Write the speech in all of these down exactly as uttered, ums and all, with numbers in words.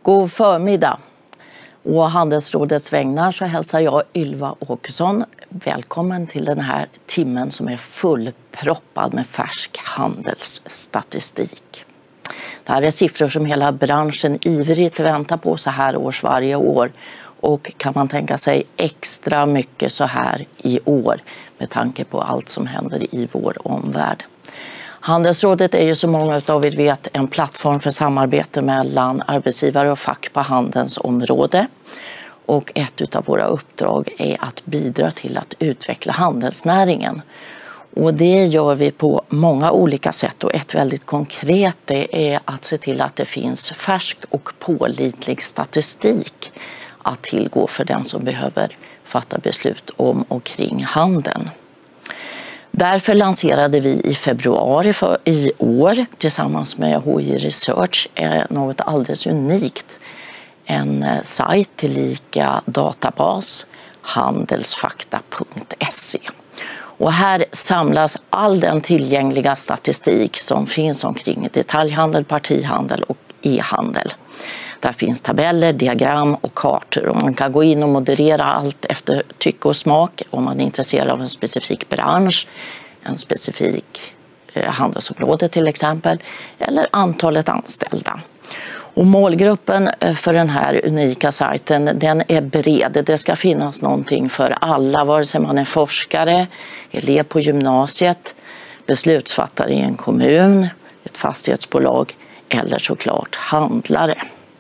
God förmiddag. Och Handelsrådets vägnar så hälsar jag Ylva Åkesson välkommen till den här timmen som är fullproppad med färsk handelsstatistik. Det här är siffror som hela branschen ivrigt väntar på så här års varje år. Och kan man tänka sig extra mycket så här i år med tanke på allt som händer i vår omvärld. Handelsrådet är ju som många av er vet en plattform för samarbete mellan arbetsgivare och fack på handelns område. Och ett av våra uppdrag är att bidra till att utveckla handelsnäringen. Och det gör vi på många olika sätt och ett väldigt konkret det är att se till att det finns färsk och pålitlig statistik att tillgå för den som behöver fatta beslut om och kring handeln. Därför lanserade vi i februari för i år tillsammans med H I Research något alldeles unikt. En sajt tillika databas, handelsfakta punkt se. Och här samlas all den tillgängliga statistik som finns omkring detaljhandel, partihandel och e-handel. Där finns tabeller, diagram och kartor och man kan gå in och moderera allt efter tycke och smak om man är intresserad av en specifik bransch, en specifik handelsområde till exempel, eller antalet anställda. Och målgruppen för den här unika sajten den är bred. Det ska finnas någonting för alla, vare sig man är forskare, elev på gymnasiet, beslutsfattare i en kommun, ett fastighetsbolag eller såklart handlare.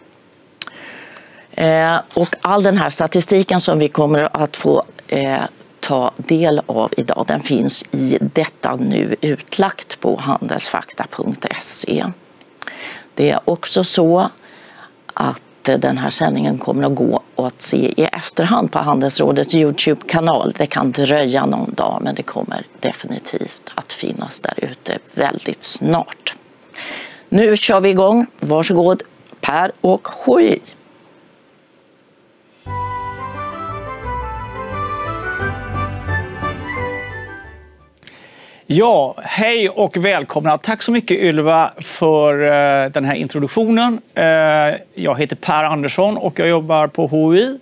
Eh, och all den här statistiken som vi kommer att få eh, ta del av idag, den finns i detta nu utlagt på handelsfakta punkt se. Det är också så att den här sändningen kommer att gå att se i efterhand på Handelsrådets YouTube-kanal. Det kan dröja någon dag men det kommer definitivt att finnas där ute väldigt snart. Nu kör vi igång. Varsågod Per och H I. Ja, hej och välkomna. Tack så mycket Ylva för uh, den här introduktionen. Uh, jag heter Per Andersson och jag jobbar på H I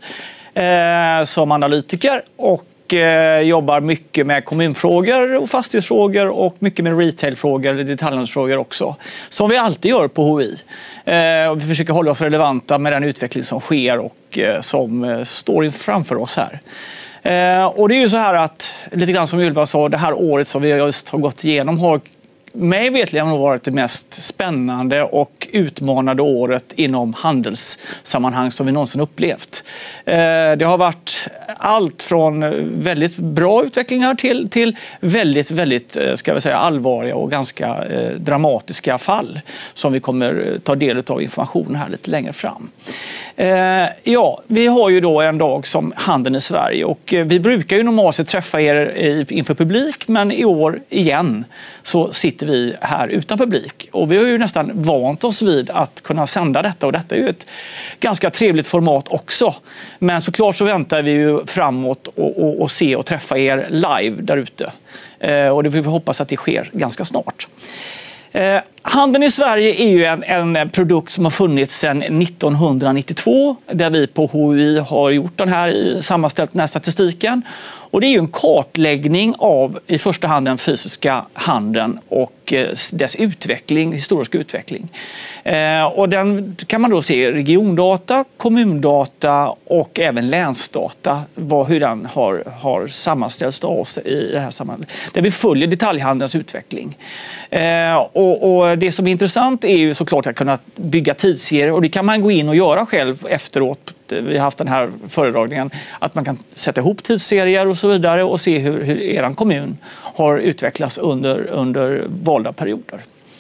uh, som analytiker och uh, jobbar mycket med kommunfrågor och fastighetsfrågor och mycket med retailfrågor eller detaljhandelsfrågor också. Som vi alltid gör på H I. Uh, och vi försöker hålla oss relevanta med den utveckling som sker och uh, som uh, står framför oss här. Eh, och det är ju så här att, lite grann som Ylva sa, det här året som vi just har gått igenom har mig vetligen varit det mest spännande och utmanande året inom handelssammanhang som vi någonsin upplevt. Eh, det har varit allt från väldigt bra utvecklingar till, till väldigt, väldigt ska vi säga, allvarliga och ganska eh, dramatiska fall som vi kommer ta del av information här lite längre fram. Eh, ja, vi har ju då en dag som Handeln i Sverige och vi brukar ju normalt sett träffa er inför publik men i år igen så sitter vi här utan publik och vi har ju nästan vant oss vid att kunna sända detta och detta är ju ett ganska trevligt format också. Men såklart så väntar vi ju framåt och, och, och se och träffa er live där ute. Eh, och det får vi hoppas att det sker ganska snart. Eh, Handeln i Sverige är ju en, en produkt som har funnits sedan nittonhundranittiotvå där vi på H I har gjort den här, sammanställt den här statistiken. Och det är ju en kartläggning av i första hand den fysiska handeln och dess utveckling, historisk utveckling. Eh, och den kan man då se regiondata, kommundata och även länsdata, vad, hur den har, har sammanställts av oss i det här sammanhanget. Där vi följer detaljhandelns utveckling. Eh, och, och det som är intressant är ju såklart att kunna bygga tidsserier och det kan man gå in och göra själv efteråt. Vi har haft den här föredragningen att man kan sätta ihop tidsserier och så vidare och se hur, hur er kommun har utvecklats under, under valda perioder.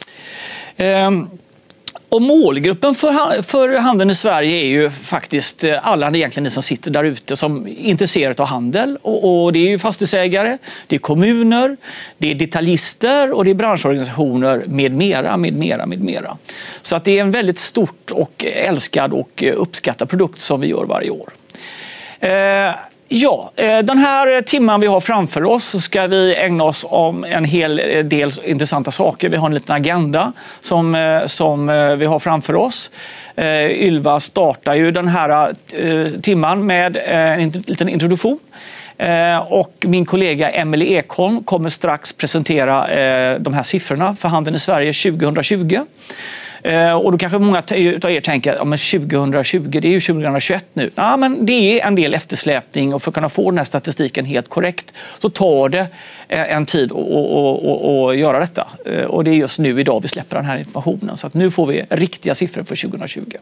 Ehm. Och målgruppen för, för handeln i Sverige är ju faktiskt alla egentligen ni som sitter där ute som är intresserade av handel. Och, och det är ju fastighetsägare, det är kommuner, det är detaljister och det är branschorganisationer med mera, med mera, med mera. Så att det är en väldigt stort och älskad och uppskattad produkt som vi gör varje år. Eh, Ja, den här timmen vi har framför oss så ska vi ägna oss om en hel del intressanta saker. Vi har en liten agenda som, som vi har framför oss. Ylva startar ju den här timmen med en liten introduktion. Och min kollega Emelie Ekholm kommer strax presentera de här siffrorna för handeln i Sverige tjugohundratjugo. Och då kanske många av er tänker att ja, men tjugohundratjugo, det är ju tjugohundratjugoett nu. Ja, men det är en del eftersläpning och för att kunna få den här statistiken helt korrekt så tar det en tid att göra detta. Och det är just nu idag vi släpper den här informationen. Så att nu får vi riktiga siffror för tjugohundratjugo.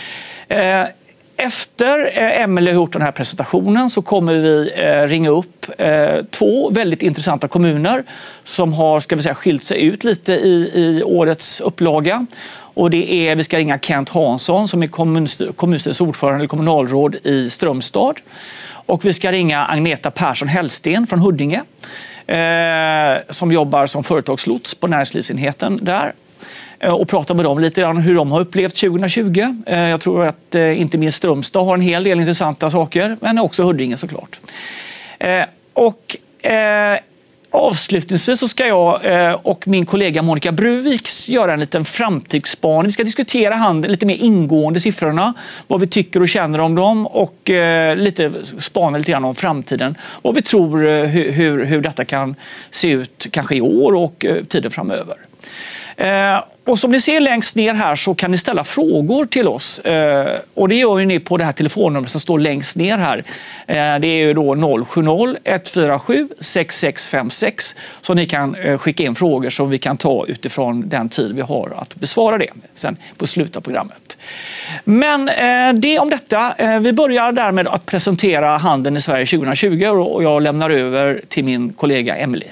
Efter Emelie har gjort den här presentationen så kommer vi ringa upp två väldigt intressanta kommuner som har, ska vi säga, skilt sig ut lite i, i årets upplaga. Och det är, vi ska ringa Kent Hansson som är kommunstyrelsens ordförande eller kommunalråd i Strömstad. Och vi ska ringa Agneta Persson Hellsten från Huddinge eh, som jobbar som företagslots på näringslivsenheten där. Och prata med dem lite grann hur de har upplevt tjugohundratjugo. Jag tror att inte minst Strömstad har en hel del intressanta saker, men också Huddinge såklart. Och avslutningsvis så ska jag och min kollega Monica Bruvik göra en liten framtidsspaning. Vi ska diskutera handel lite mer ingående siffrorna, vad vi tycker och känner om dem och lite spana lite grann om framtiden. Vad vi tror hur, hur, hur detta kan se ut kanske i år och tiden framöver. Eh, och som ni ser längst ner här så kan ni ställa frågor till oss. Eh, och det gör ni på det här telefonnumret som står längst ner här. Eh, det är ju då noll sju noll ett fyra sju sex sex fem sex. Så ni kan eh, skicka in frågor som vi kan ta utifrån den tid vi har att besvara det. Sen på slutet av programmet. Men eh, det om detta. Eh, vi börjar därmed att presentera handeln i Sverige tjugohundratjugo och jag lämnar över till min kollega Emelie.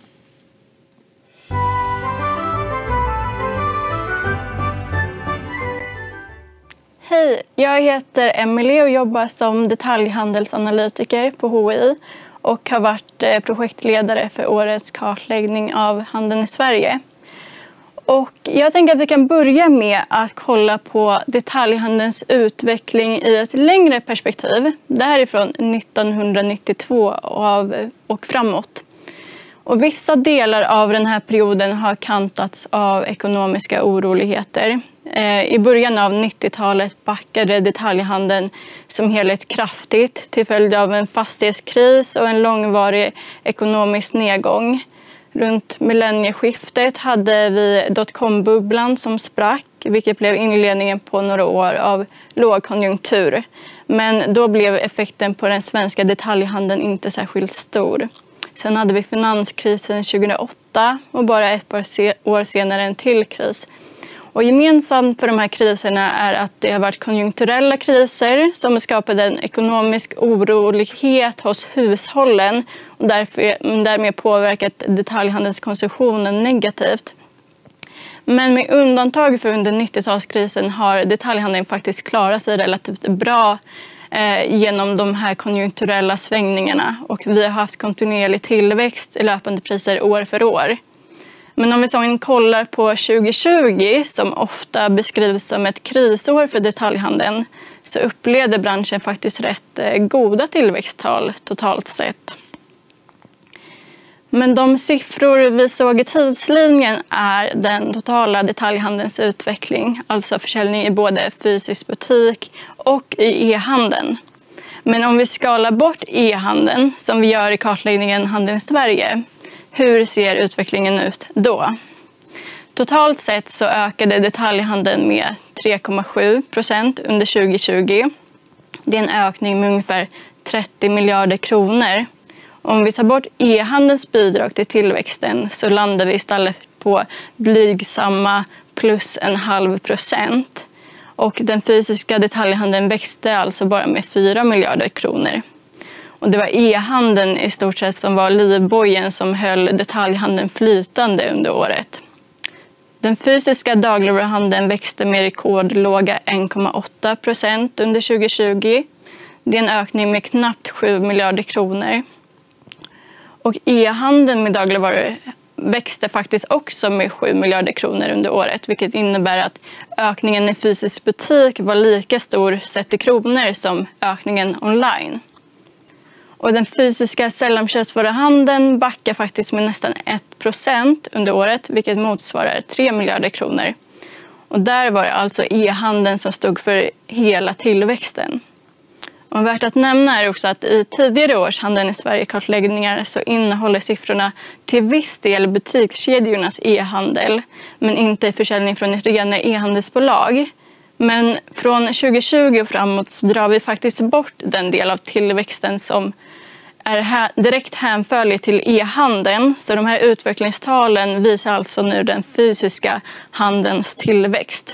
Hej, jag heter Emelie och jobbar som detaljhandelsanalytiker på H I och har varit projektledare för årets kartläggning av handeln i Sverige. Och jag tänker att vi kan börja med att kolla på detaljhandelns utveckling i ett längre perspektiv. Det här är från nittonhundranittiotvå och framåt. Och vissa delar av den här perioden har kantats av ekonomiska oroligheter. I början av nittiotalet backade detaljhandeln som helhet kraftigt till följd av en fastighetskris och en långvarig ekonomisk nedgång. Runt millennieskiftet hade vi dotcom-bubblan som sprack, vilket blev inledningen på några år av lågkonjunktur. Men då blev effekten på den svenska detaljhandeln inte särskilt stor. Sen hade vi finanskrisen tjugohundraåtta och bara ett par år senare en till kris. Och gemensamt för de här kriserna är att det har varit konjunkturella kriser som skapade en ekonomisk orolighet hos hushållen och därför, därmed påverkat detaljhandelskonsumtionen negativt. Men med undantag för under nittiotalskrisen har detaljhandeln faktiskt klarat sig relativt bra eh, genom de här konjunkturella svängningarna och vi har haft kontinuerlig tillväxt i löpande priser år för år. Men om vi så kollar på tjugohundratjugo som ofta beskrivs som ett krisår för detaljhandeln så upplevde branschen faktiskt rätt goda tillväxttal totalt sett. Men de siffror vi såg i tidslinjen är den totala detaljhandelns utveckling, alltså försäljning i både fysisk butik och i e-handeln. Men om vi skalar bort e-handeln som vi gör i kartläggningen Handeln i Sverige, hur ser utvecklingen ut då? Totalt sett så ökade detaljhandeln med tre komma sju procent under tjugohundratjugo. Det är en ökning med ungefär trettio miljarder kronor. Om vi tar bort e-handelns bidrag till tillväxten så landar vi istället på blygsamma plus en halv procent. Och den fysiska detaljhandeln växte alltså bara med fyra miljarder kronor. Och det var e-handeln i stort sett som var livbojen som höll detaljhandeln flytande under året. Den fysiska dagligvaruhandeln växte med rekordlåga en komma åtta procent under tjugohundratjugo. Det är en ökning med knappt sju miljarder kronor. Och e-handeln med dagligvaror växte faktiskt också med sju miljarder kronor under året, vilket innebär att ökningen i fysisk butik var lika stor sett i kronor som ökningen online. Och den fysiska sällanköpsvaruhandeln backar faktiskt med nästan ett procent under året, vilket motsvarar tre miljarder kronor. Och där var det alltså e-handeln som stod för hela tillväxten. Och värt att nämna är också att i tidigare års Handeln i Sverige-kartläggningar så innehåller siffrorna till viss del butikskedjornas e-handel, men inte försäljning från rena e-handelsbolag. Men från tjugo tjugo och framåt så drar vi faktiskt bort den del av tillväxten som är här, direkt hänförlig till e-handeln. Så de här utvecklingstalen visar alltså nu den fysiska handelns tillväxt.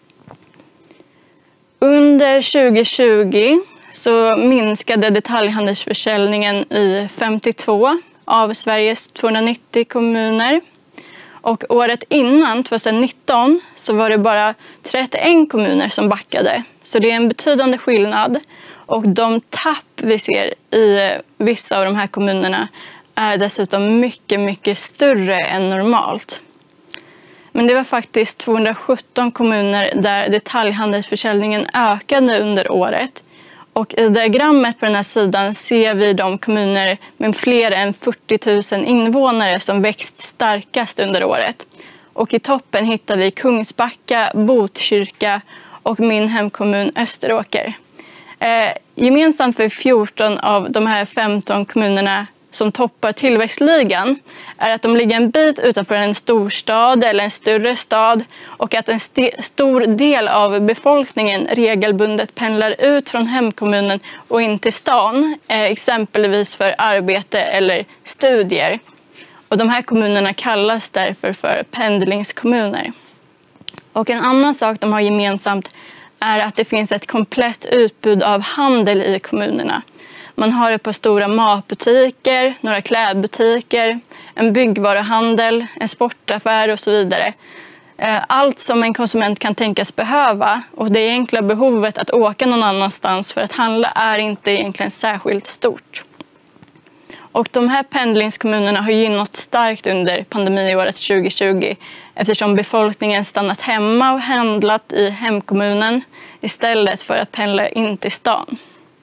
Under tjugo tjugo så minskade detaljhandelsförsäljningen i femtiotvå av Sveriges tvåhundranittio kommuner. Och året innan, tjugonitton, så var det bara trettioen kommuner som backade. Så det är en betydande skillnad. Och de tapp vi ser i vissa av de här kommunerna är dessutom mycket, mycket större än normalt. Men det var faktiskt tvåhundrasjutton kommuner där detaljhandelsförsäljningen ökade under året. Och i diagrammet på den här sidan ser vi de kommuner med fler än fyrtio tusen invånare som växt starkast under året. Och i toppen hittar vi Kungsbacka, Botkyrka och min hemkommun Österåker. Eh, gemensamt för fjorton av de här femton kommunerna som toppar tillväxtligan är att de ligger en bit utanför en storstad eller en större stad och att en st- stor del av befolkningen regelbundet pendlar ut från hemkommunen och in till stan, eh, exempelvis för arbete eller studier. Och de här kommunerna kallas därför för pendlingskommuner. Och en annan sak de har gemensamt är att det finns ett komplett utbud av handel i kommunerna. Man har ett par stora matbutiker, några klädbutiker, en byggvaruhandel, en sportaffär och så vidare. Allt som en konsument kan tänkas behöva, och det enkla behovet att åka någon annanstans för att handla är inte egentligen särskilt stort. Och de här pendlingskommunerna har gynnat starkt under pandemiåret tjugo tjugo eftersom befolkningen stannat hemma och handlat i hemkommunen istället för att pendla in till stan.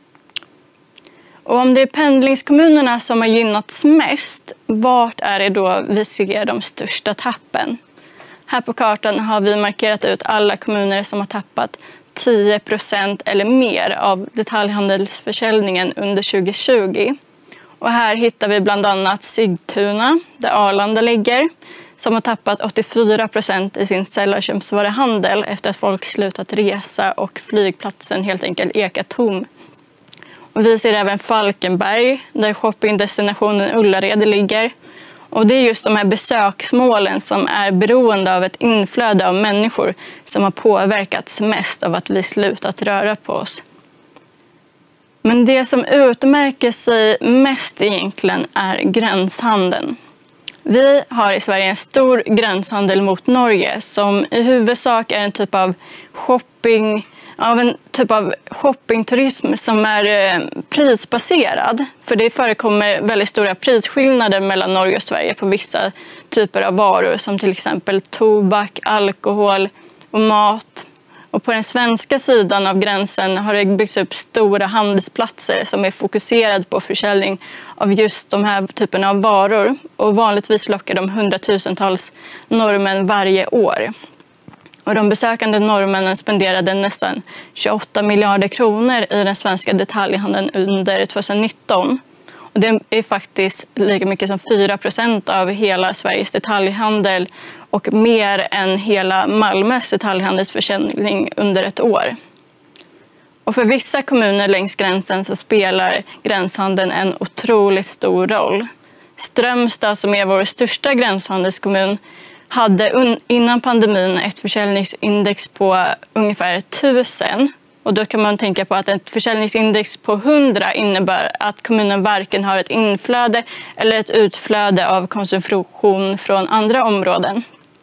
Och om det är pendlingskommunerna som har gynnats mest, vart är det då vi ser de största tappen? Här på kartan har vi markerat ut alla kommuner som har tappat tio procent eller mer av detaljhandelsförsäljningen under tjugo tjugo. Och här hittar vi bland annat Sigtuna, där Arlanda ligger, som har tappat åttiofyra procent i sin sällanköpsvaruhandel efter att folk slutat resa och flygplatsen helt enkelt ekat tom. Och vi ser även Falkenberg, där shoppingdestinationen Ullared ligger. Och det är just de här besöksmålen som är beroende av ett inflöde av människor som har påverkats mest av att vi slutat röra på oss. Men det som utmärker sig mest egentligen är gränshandeln. Vi har i Sverige en stor gränshandel mot Norge som i huvudsak är en typ av shopping, av en typ av shoppingturism som är prisbaserad. För det förekommer väldigt stora prisskillnader mellan Norge och Sverige på vissa typer av varor som till exempel tobak, alkohol och mat. Och på den svenska sidan av gränsen har det byggts upp stora handelsplatser som är fokuserade på försäljning av just de här typerna av varor. Och vanligtvis lockar de hundratusentals norrmän varje år. Och de besökande norrmännen spenderade nästan tjugoåtta miljarder kronor i den svenska detaljhandeln under tjugonitton. Och det är faktiskt lika mycket som fyra procent av hela Sveriges detaljhandel och mer än hela Malmös detaljhandelsförsäljning under ett år. Och för vissa kommuner längs gränsen så spelar gränshandeln en otroligt stor roll. Strömstad, som är vår största gränshandelskommun, hade innan pandemin ett försäljningsindex på ungefär tusen. Och då kan man tänka på att ett försäljningsindex på hundra innebär att kommunen varken har ett inflöde eller ett utflöde av konsumtion från andra områden.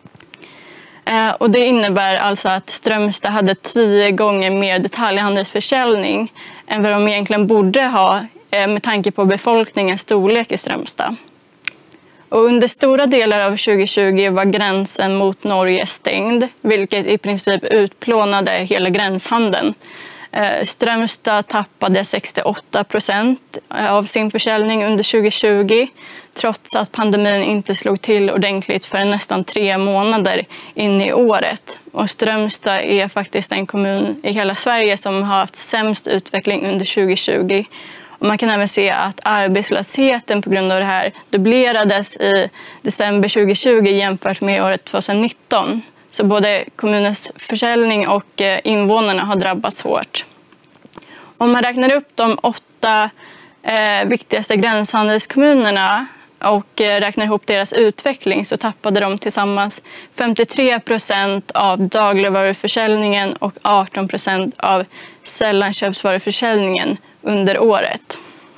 Och det innebär alltså att Strömstad hade tio gånger mer detaljhandelsförsäljning än vad de egentligen borde ha med tanke på befolkningens storlek i Strömstad. Och under stora delar av tjugo tjugo var gränsen mot Norge stängd, vilket i princip utplånade hela gränshandeln. Strömstad tappade sextioåtta procent av sin försäljning under tjugo tjugo trots att pandemin inte slog till ordentligt för nästan tre månader in i året. Och Strömstad är faktiskt den kommun i hela Sverige som har haft sämst utveckling under tjugo tjugo. Och man kan även se att arbetslösheten på grund av det här dubblerades i december tjugo tjugo jämfört med året tjugonitton. Så både kommunens försäljning och invånarna har drabbats hårt. Om man räknar upp de åtta eh, viktigaste gränshandelskommunerna och eh, räknar ihop deras utveckling så tappade de tillsammans femtiotre procent av dagligvaruförsäljningen och arton procent av sällanköpsvaruförsäljningen under året.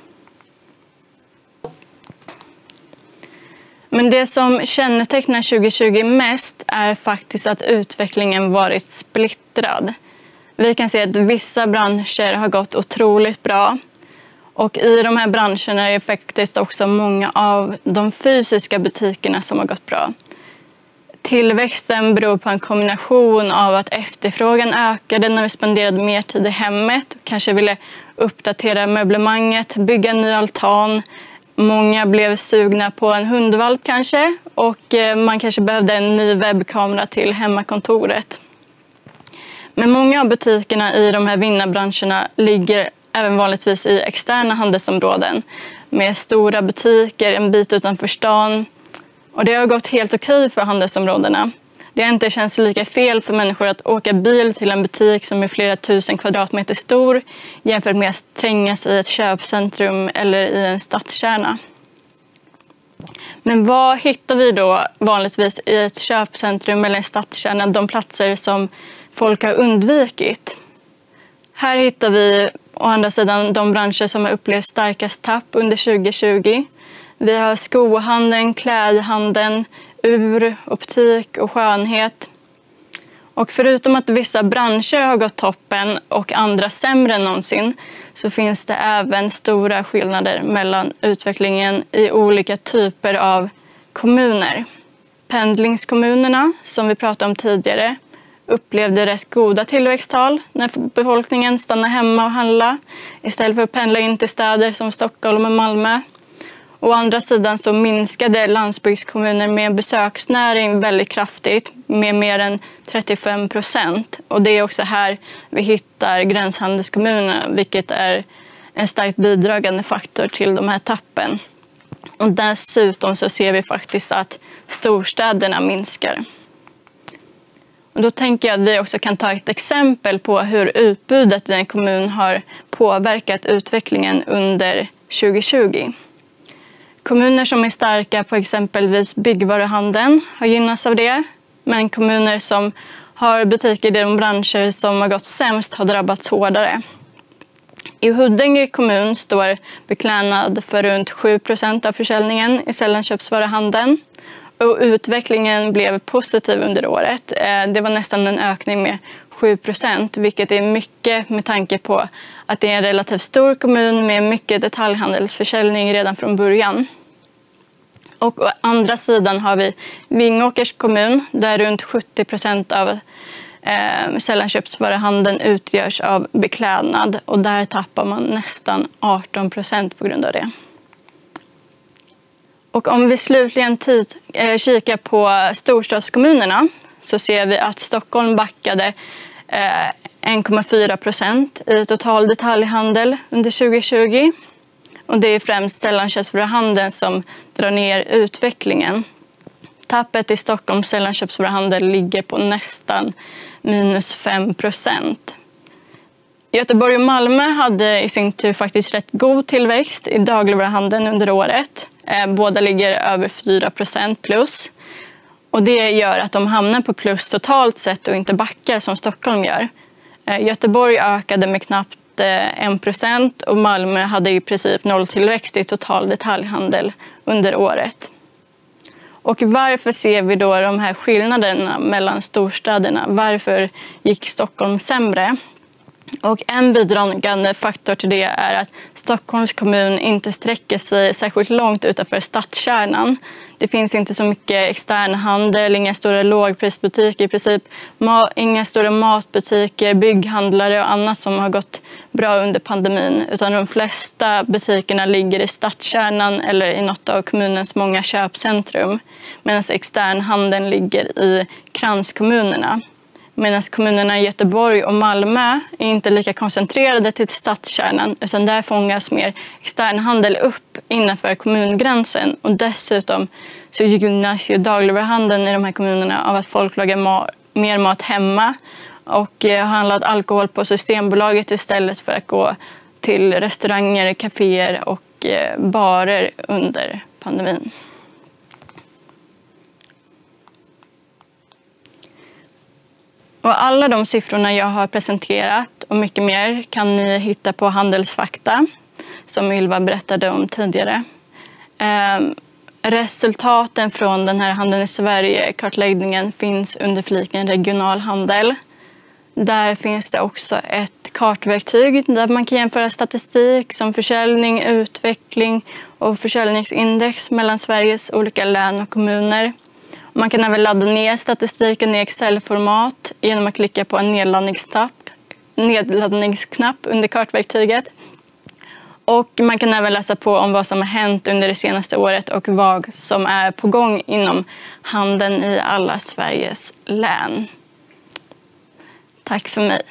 Men det som kännetecknar tjugo tjugo mest är faktiskt att utvecklingen varit splittrad. Vi kan se att vissa branscher har gått otroligt bra. Och i de här branscherna är det faktiskt också många av de fysiska butikerna som har gått bra. Tillväxten beror på en kombination av att efterfrågan ökade när vi spenderade mer tid i hemmet. Kanske ville uppdatera möblemanget, bygga en ny altan. Många blev sugna på en hundvalp kanske och man kanske behövde en ny webbkamera till hemmakontoret. Men många av butikerna i de här vinnarbranscherna ligger även vanligtvis i externa handelsområden med stora butiker en bit utanför stan. Och det har gått helt okej för handelsområdena. Det har inte känts lika fel för människor att åka bil till en butik som är flera tusen kvadratmeter stor jämfört med att trängas i ett köpcentrum eller i en stadskärna. Men vad hittar vi då vanligtvis i ett köpcentrum eller en stadskärna, de platser som folk har undvikit? Här hittar vi å andra sidan de branscher som har upplevt starkast tapp under tjugo tjugo. Vi har skohandeln, klädhandeln, ur, optik och skönhet. Och förutom att vissa branscher har gått toppen och andra sämre än någonsin så finns det även stora skillnader mellan utvecklingen i olika typer av kommuner. Pendlingskommunerna, som vi pratade om tidigare, upplevde rätt goda tillväxttal när befolkningen stannade hemma och handlade istället för att pendla in till städer som Stockholm och Malmö. Å andra sidan så minskade landsbygdskommuner med besöksnäring väldigt kraftigt med mer än trettiofem procent. Och det är också här vi hittar gränshandelskommunerna, vilket är en starkt bidragande faktor till de här tappen. Och dessutom så ser vi faktiskt att storstäderna minskar. Och då tänker jag att vi också kan ta ett exempel på hur utbudet i en kommun har påverkat utvecklingen under tjugo tjugo. Kommuner som är starka på exempelvis byggvaruhandeln har gynnats av det. Men kommuner som har butiker i de branscher som har gått sämst har drabbats hårdare. I Huddinge kommun står beklädnad för runt sju procent av försäljningen i sällanköpsvaruhandeln. Och utvecklingen blev positiv under året. Det var nästan en ökning med sju procent, vilket är mycket med tanke på att det är en relativt stor kommun med mycket detaljhandelsförsäljning redan från början. Och å andra sidan har vi Vingåkers kommun där runt sjuttio procent av eh, sällanköpsvaruhandeln utgörs av beklädnad och där tappar man nästan arton procent på grund av det. Och om vi slutligen tid, eh, kikar på storstadskommunerna så ser vi att Stockholm backade eh, en komma fyra procent i total detaljhandel under tjugo tjugo. Och det är främst sällanköpsvaruhandeln som drar ner utvecklingen. Tappet i Stockholms sällanköpsvaruhandel ligger på nästan minus fem procent. Göteborg och Malmö hade i sin tur faktiskt rätt god tillväxt i dagligvaruhandeln under året. Båda ligger över fyra procent plus. Och det gör att de hamnar på plus totalt sett och inte backar som Stockholm gör. Göteborg ökade med knappt en procent och Malmö hade i princip nolltillväxt i total detaljhandel under året. Och varför ser vi då de här skillnaderna mellan storstäderna? Varför gick Stockholm sämre? Och en bidragande faktor till det är att Stockholms kommun inte sträcker sig särskilt långt utanför stadskärnan. Det finns inte så mycket externhandel, inga stora lågprisbutiker i princip, inga stora matbutiker, bygghandlare och annat som har gått bra under pandemin. Utan de flesta butikerna ligger i stadskärnan eller i något av kommunens många köpcentrum. Medan externhandeln ligger i kranskommunerna. Medan kommunerna Göteborg och Malmö är inte lika koncentrerade till stadskärnan utan där fångas mer externhandel upp innanför kommungränsen. Och dessutom så gynnas ju dagligvaruhandeln i de här kommunerna av att folk lagar ma- mer mat hemma och har handlat alkohol på Systembolaget istället för att gå till restauranger, kaféer och barer under pandemin. Och alla de siffrorna jag har presenterat och mycket mer kan ni hitta på Handelsfakta, som Ylva berättade om tidigare. Eh, resultaten från den här Handeln i Sverige-kartläggningen finns under fliken regional handel. Där finns det också ett kartverktyg där man kan jämföra statistik som försäljning, utveckling och försäljningsindex mellan Sveriges olika län och kommuner. Man kan även ladda ner statistiken i Excel-format genom att klicka på en nedladdningsknapp, nedladdningsknapp under kartverktyget. Och man kan även läsa på om vad som har hänt under det senaste året och vad som är på gång inom handeln i alla Sveriges län. Tack för mig.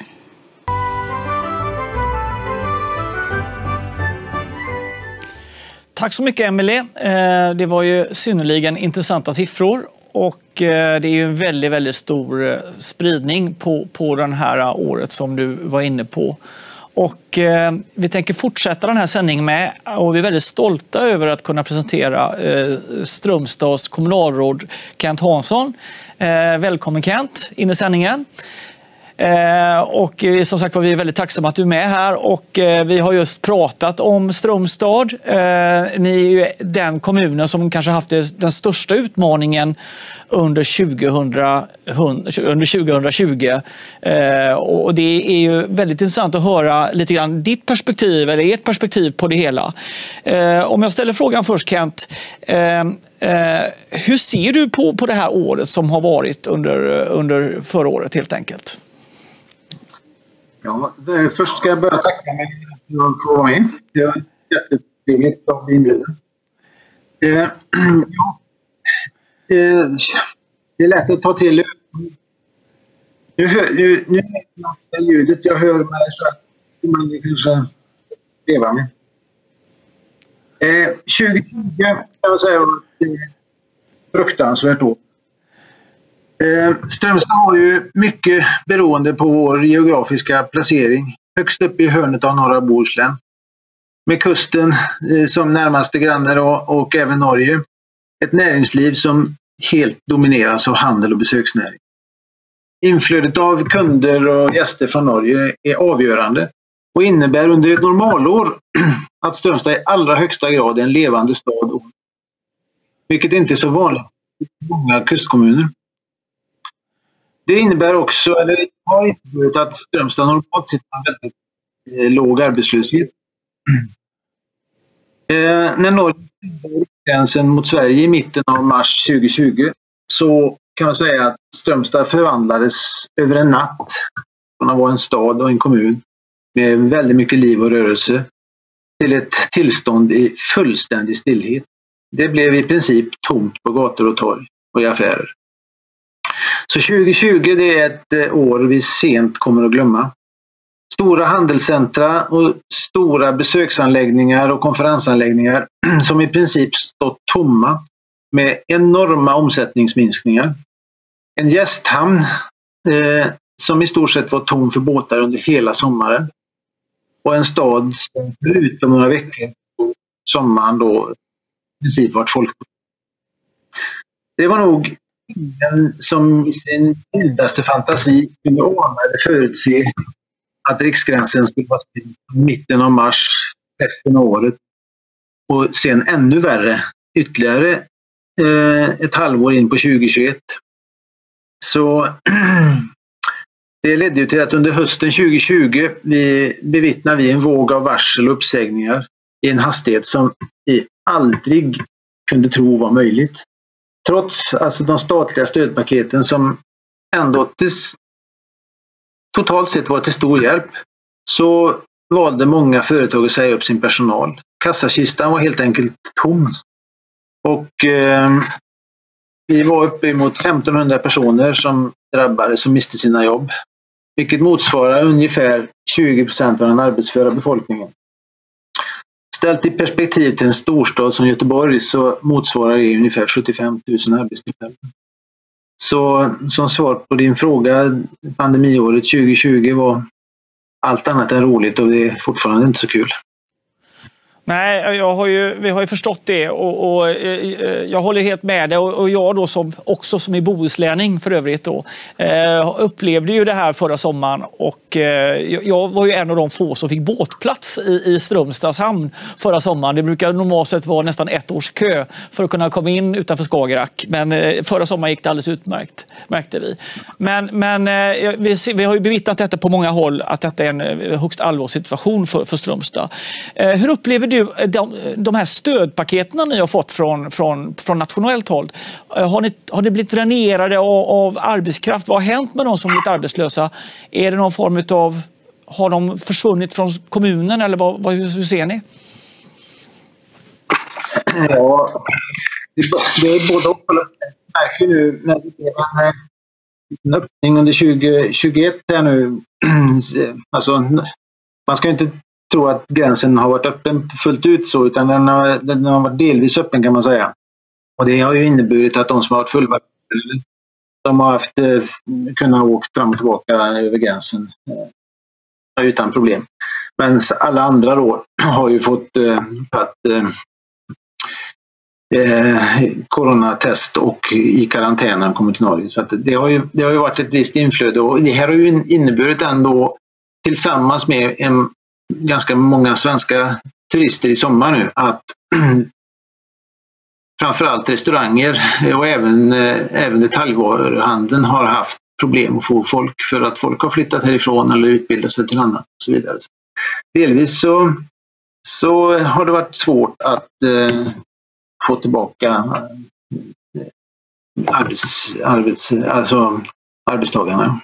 Tack så mycket, Emelie. Det var ju synnerligen intressanta siffror och det är ju en väldigt, väldigt stor spridning på, på den här året som du var inne på. Och eh, vi tänker fortsätta den här sändningen med och vi är väldigt stolta över att kunna presentera eh, Strömstads kommunalråd Kent Hansson. Eh, välkommen Kent in i sändningen. Eh, och som sagt var vi är väldigt tacksamma att du är med här och eh, vi har just pratat om Strömstad. Eh, ni är ju den kommunen som kanske haft den största utmaningen under, tjugohundra, under tjugohundratjugo eh, och det är ju väldigt intressant att höra lite grann ditt perspektiv eller ert perspektiv på det hela. Eh, om jag ställer frågan först Kent, eh, eh, hur ser du på, på det här året som har varit under, under förra året helt enkelt? Ja, det, först ska jag börja tacka mig för att få vara med. Det var jättetrevligt att bli inbjuden. Eh, ja, eh, det är lätt att ta till. Nu hör nu, nu är ljudet jag hör mig så att man kanske leva med. Eh, tjugo tjugo kan jag säga var ett fruktansvärt år. Strömstad har ju mycket beroende på vår geografiska placering. Högst upp i hörnet av norra Bohuslän. Med kusten som närmaste grannar och, och även Norge. Ett näringsliv som helt domineras av handel och besöksnäring. Inflödet av kunder och gäster från Norge är avgörande och innebär under ett normalår att Strömstad i allra högsta grad är en levande stad. Vilket inte är så vanligt i många kustkommuner. Det innebär också, eller har inneburit att Strömstad normalt sett har en väldigt eh, låg arbetslöshet. Eh, när Norge stängde gränsen mot Sverige i mitten av mars tjugohundratjugo så kan man säga att Strömstad förvandlades över en natt från att vara en stad och en kommun med väldigt mycket liv och rörelse till ett tillstånd i fullständig stillhet. Det blev i princip tomt på gator och torg och i affärer. Så tjugohundratjugo det är ett år vi sent kommer att glömma. Stora handelscentra och stora besöksanläggningar och konferensanläggningar som i princip stått tomma med enorma omsättningsminskningar. En gästhamn eh, som i stort sett var tom för båtar under hela sommaren. Och en stad som förutom några veckor på sommaren då i princip vart folk. Det var nog ingen som i sin vildaste fantasi kunde ana eller förutse att riksgränsen skulle vara stängd i mitten av mars resten av året. Och sen ännu värre, ytterligare eh, ett halvår in på tjugohundratjugoett. Så Det ledde ju till att under hösten tjugo tjugo vi bevittnar vi en våg av varsel och uppsägningar i en hastighet som vi aldrig kunde tro var möjligt. Trots alltså de statliga stödpaketen som ändå till, totalt sett var till stor hjälp, så valde många företag att säga upp sin personal. Kassakistan var helt enkelt tom. Och eh, vi var uppe emot femtonhundra personer som drabbades, som miste sina jobb. Vilket motsvarar ungefär tjugo procent av den arbetsföra befolkningen. Ställt i perspektiv till en storstad som Göteborg så motsvarar det ungefär sjuttiofem tusen arbetstillfällen. Så som svar på din fråga, pandemiåret tjugo tjugo var allt annat än roligt och det är fortfarande inte så kul. Nej, jag har ju, vi har ju förstått det och, och jag håller helt med det, och, och jag då som också som är bohuslänning för övrigt då eh, upplevde ju det här förra sommaren, och eh, jag var ju en av de få som fick båtplats i, i Strömstads hamn förra sommaren. Det brukar normalt sett vara nästan ett års kö för att kunna komma in utanför Skagerrak, men eh, förra sommaren gick det alldeles utmärkt, märkte vi. Men, men eh, vi, vi har ju bevittnat detta på många håll, att detta är en högst allvarlig situation för, för Strömstad. Eh, hur upplever du De, de här stödpaketen ni har fått från, från, från nationellt håll? Har ni, har ni blivit dränerade av, av arbetskraft? Vad har hänt med de som blivit arbetslösa? Är det någon form av, har de försvunnit från kommunen, eller vad, vad, hur ser ni? Ja, det är både och. Jag märker nu när det är en öppning under tjugo tjugoett här nu. Alltså, man ska inte tro att gränsen har varit öppen fullt ut så, utan den har, den har varit delvis öppen, kan man säga. Och det har ju inneburit att de som har varit fullvaccinerade, de har haft eh, kunnat åka fram och tillbaka över gränsen eh, utan problem. Men alla andra då har ju fått eh, att, eh, eh, coronatest och i karantän när de kommer till Norge. Så att det, har ju, det har ju varit ett visst inflöde, och det här har ju inneburit ändå, tillsammans med en ganska många svenska turister i sommar nu, att framförallt restauranger och även, även detaljvaruhandeln har haft problem att få folk, för att folk har flyttat härifrån eller utbildat sig till annat och så vidare. Delvis så, så har det varit svårt att eh, få tillbaka eh, arbets, arbets, alltså arbetstagarna.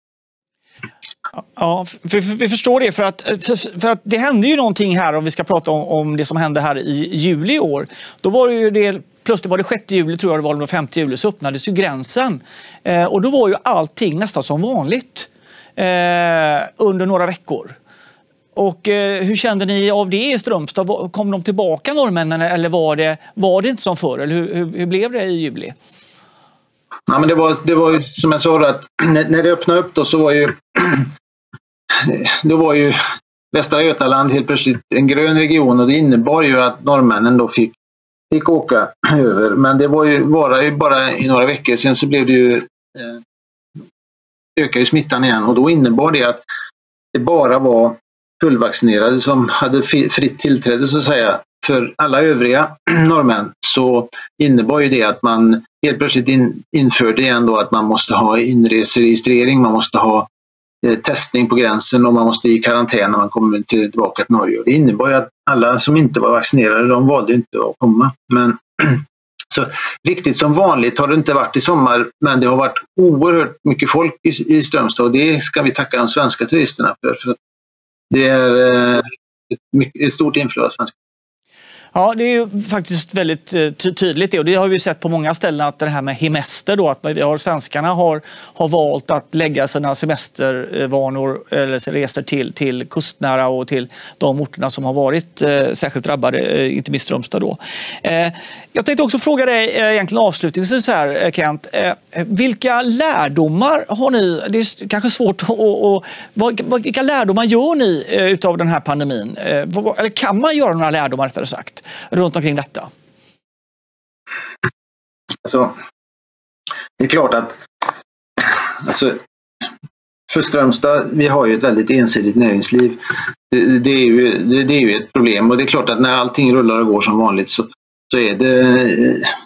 Ja, för, för, vi förstår det, för att, för, för att det hände ju någonting här, om vi ska prata om, om det som hände här i juli i år. Då var det ju det, plötsligt var det sjätte juli, tror jag det var, eller femte juli, så öppnades ju gränsen. Eh, och då var ju allting nästan som vanligt eh, under några veckor. Och eh, hur kände ni av det i Strömstad? Kom de tillbaka, norrmännen, eller var det, var det inte som förr? Eller hur, hur, hur blev det i juli? Ja, men det var, det var ju som jag sa, att när, när det öppnade upp då, så var ju då var ju Västra Götaland helt plötsligt en grön region, och det innebar ju att norrmännen då fick, fick åka över. Men det var ju bara, ju bara i några veckor, sen så blev det ju eh, ökade ju smittan igen, och då innebar det att det bara var fullvaccinerade som hade fritt tillträde, så att säga. För alla övriga norrmän så innebar ju det att man helt plötsligt in, införde igen då att man måste ha inreseregistrering, man måste ha eh, testning på gränsen, och man måste i karantän när man kommer till, tillbaka till Norge. Och det innebar ju att alla som inte var vaccinerade, de valde inte att komma. Men så riktigt som vanligt har det inte varit i sommar, men det har varit oerhört mycket folk i, i Strömstad, och det ska vi tacka de svenska turisterna för. För att det är eh, ett, ett stort inflöde av svenska. Ja, det är ju faktiskt väldigt tydligt det, och det har vi sett på många ställen, att det här med hemester då, att vi har, svenskarna har, har valt att lägga sina semestervanor eller resor till, till kustnära och till de orterna som har varit eh, särskilt drabbade, eh, inte minst Strömstad då. Eh, jag tänkte också fråga dig eh, egentligen avslutningsvis här, Kent, eh, vilka lärdomar har ni, det är kanske svårt att, och, vad, vilka lärdomar gör ni eh, utav den här pandemin? Eh, vad, eller kan man göra några lärdomar rättare sagt runt omkring detta? Alltså, det är klart att alltså, för Strömstad, vi har ju ett väldigt ensidigt näringsliv. Det, det, är ju, det, det är ju ett problem, och det är klart att när allting rullar och går som vanligt så, så, är, det,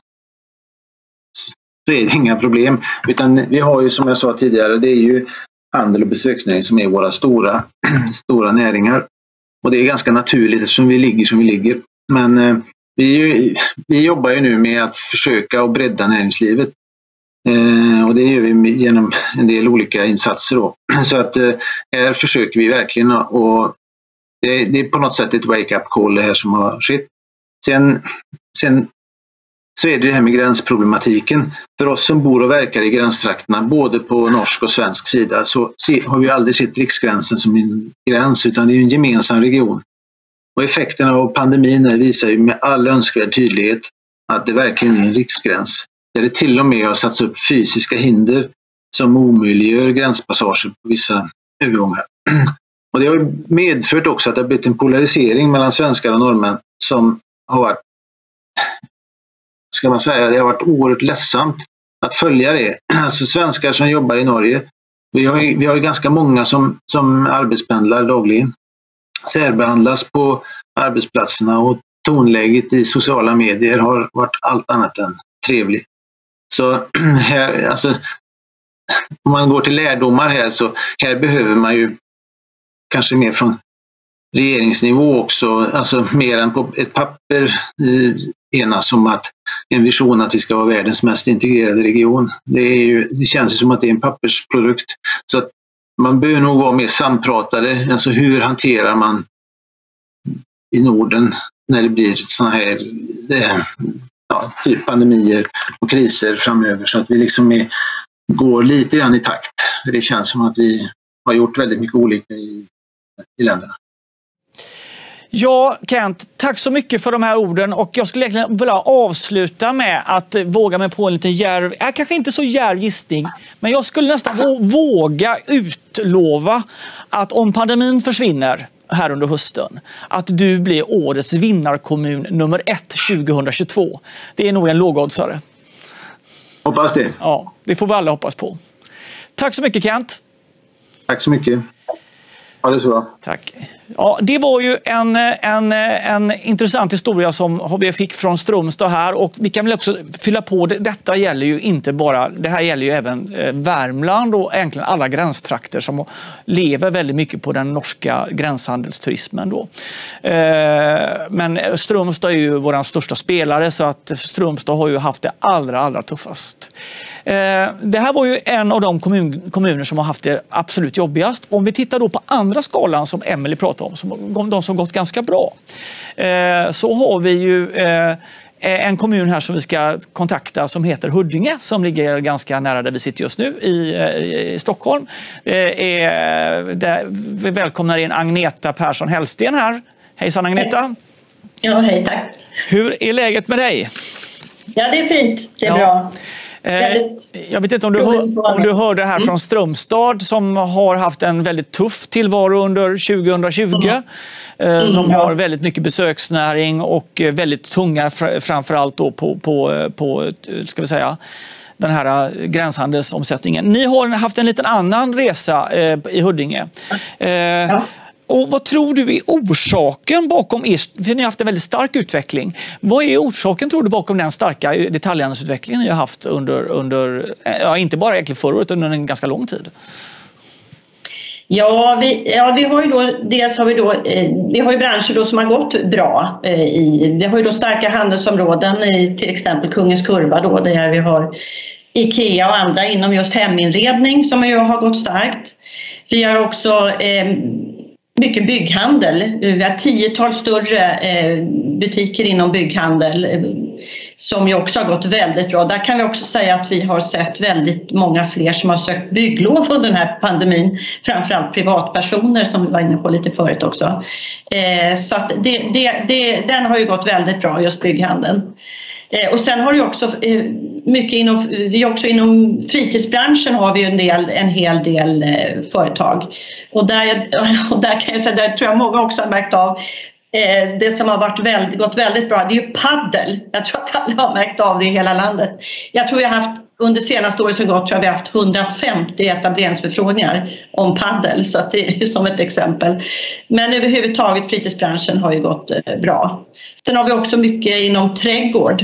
så är det inga problem. Utan vi har ju, som jag sa tidigare, det är ju handel och besöksnäring som är våra stora, stora näringar. Och det är ganska naturligt eftersom vi ligger som vi ligger. Men eh, vi, vi jobbar ju nu med att försöka att bredda näringslivet. Eh, och det gör vi genom en del olika insatser då. Så att eh, här försöker vi verkligen och det, det är på något sätt ett wake-up call det här som har skett. Sen, sen så är det det här med gränsproblematiken. För oss som bor och verkar i gränstrakterna, både på norsk och svensk sida, så har vi aldrig sett riksgränsen som en gräns, utan det är en gemensam region. Och effekterna av pandemin visar ju med all önskvärd tydlighet att det verkligen är en riksgräns. Där det till och med har satts upp fysiska hinder som omöjliggör gränspassager på vissa övergångar. Och det har medfört också att det har blivit en polarisering mellan svenskar och norrmän som har varit, ska man säga, det har varit oerhört ledsamt att följa det. Alltså svenskar som jobbar i Norge, vi har ju, vi har ju ganska många som, som arbetspendlar dagligen, särbehandlas på arbetsplatserna och tonläget i sociala medier har varit allt annat än trevligt. Så här, alltså, om man går till lärdomar här, så här behöver man ju kanske mer från regeringsnivå också, alltså mer än på ett papper enas om att en vision att vi ska vara världens mest integrerade region. Det, är ju, det känns som att det är en pappersprodukt. Så att man bör nog vara mer sampratade. Alltså hur hanterar man i Norden när det blir såna här det, ja, typ pandemier och kriser framöver, så att vi liksom är, går lite grann i takt. Det känns som att vi har gjort väldigt mycket olika i, i länderna. Ja, Kent, tack så mycket för de här orden, och jag skulle egentligen vilja avsluta med att våga mig på en liten djärv, äh, kanske inte så djärv gissning, men jag skulle nästan våga utlova att om pandemin försvinner här under hösten, att du blir årets vinnarkommun nummer ett tjugohundratjugotvå. Det är nog en lågoddsare. Hoppas det. Ja, det får vi alla hoppas på. Tack så mycket, Kent. Tack så mycket. Ja, det är så bra. Tack. Ja, det var ju en, en, en intressant historia som vi fick från Strömstad här, och vi kan väl också fylla på det. Detta gäller ju inte bara, det här gäller ju även Värmland och egentligen alla gränstrakter som lever väldigt mycket på den norska gränshandelsturismen då. Men Strömstad är ju vår största spelare, så att Strömstad har ju haft det allra, allra tuffast. Det här var ju en av de kommun, kommuner som har haft det absolut jobbigast. Om vi tittar då på andra skalan som Emily pratade om, som, de som gått ganska bra, så har vi ju en kommun här som vi ska kontakta som heter Huddinge, som ligger ganska nära där vi sitter just nu i, i Stockholm. Vi välkomnar in Agneta Persson Hellsten här. Hejsan Agneta. Ja, hej, tack. Hur är läget med dig? Ja, det är fint. Det är ja. bra. Jag vet inte om du, hör, om du hörde här från Strömstad, som har haft en väldigt tuff tillvaro under tjugohundratjugo. Mm. Som har väldigt mycket besöksnäring och väldigt tunga framförallt då på, på, på ska vi säga, den här gränshandelsomsättningen. Ni har haft en liten annan resa i Huddinge. Ja. Och vad tror du är orsaken bakom er? För ni har haft en väldigt stark utveckling. Vad är orsaken, tror du, bakom den starka detaljhandelsutvecklingen ni har haft under, under ja, inte bara egentligen förra året, utan under en ganska lång tid? Ja, vi, ja, vi har ju då, dels har vi då, eh, vi har ju branscher då som har gått bra. Eh, i, vi har ju då starka handelsområden i till exempel Kungens Kurva då, där vi har IKEA och andra inom just heminredning som ju har gått starkt. Vi har också eh, mycket bygghandel. Vi har tiotal större eh, butiker inom bygghandel eh, som ju också har gått väldigt bra. Där kan vi också säga att vi har sett väldigt många fler som har sökt bygglov under den här pandemin. Framförallt privatpersoner, som vi var inne på lite förut också. Eh, så att det, det, det, den har ju gått väldigt bra, just bygghandeln. Och sen har ju också mycket inom, vi också inom fritidsbranschen har vi en, del, en hel del företag. Och där, och där kan jag säga, där tror jag många också har märkt av, det som har varit väldigt, gått väldigt bra, det är ju paddel. Jag tror att alla har märkt av det i hela landet. Jag tror vi har haft, under senaste året som gått, tror jag vi har haft hundrafemtio etableringsförfrågningar om paddel, så att det är ju som ett exempel. Men överhuvudtaget fritidsbranschen har ju gått bra. Sen har vi också mycket inom trädgård.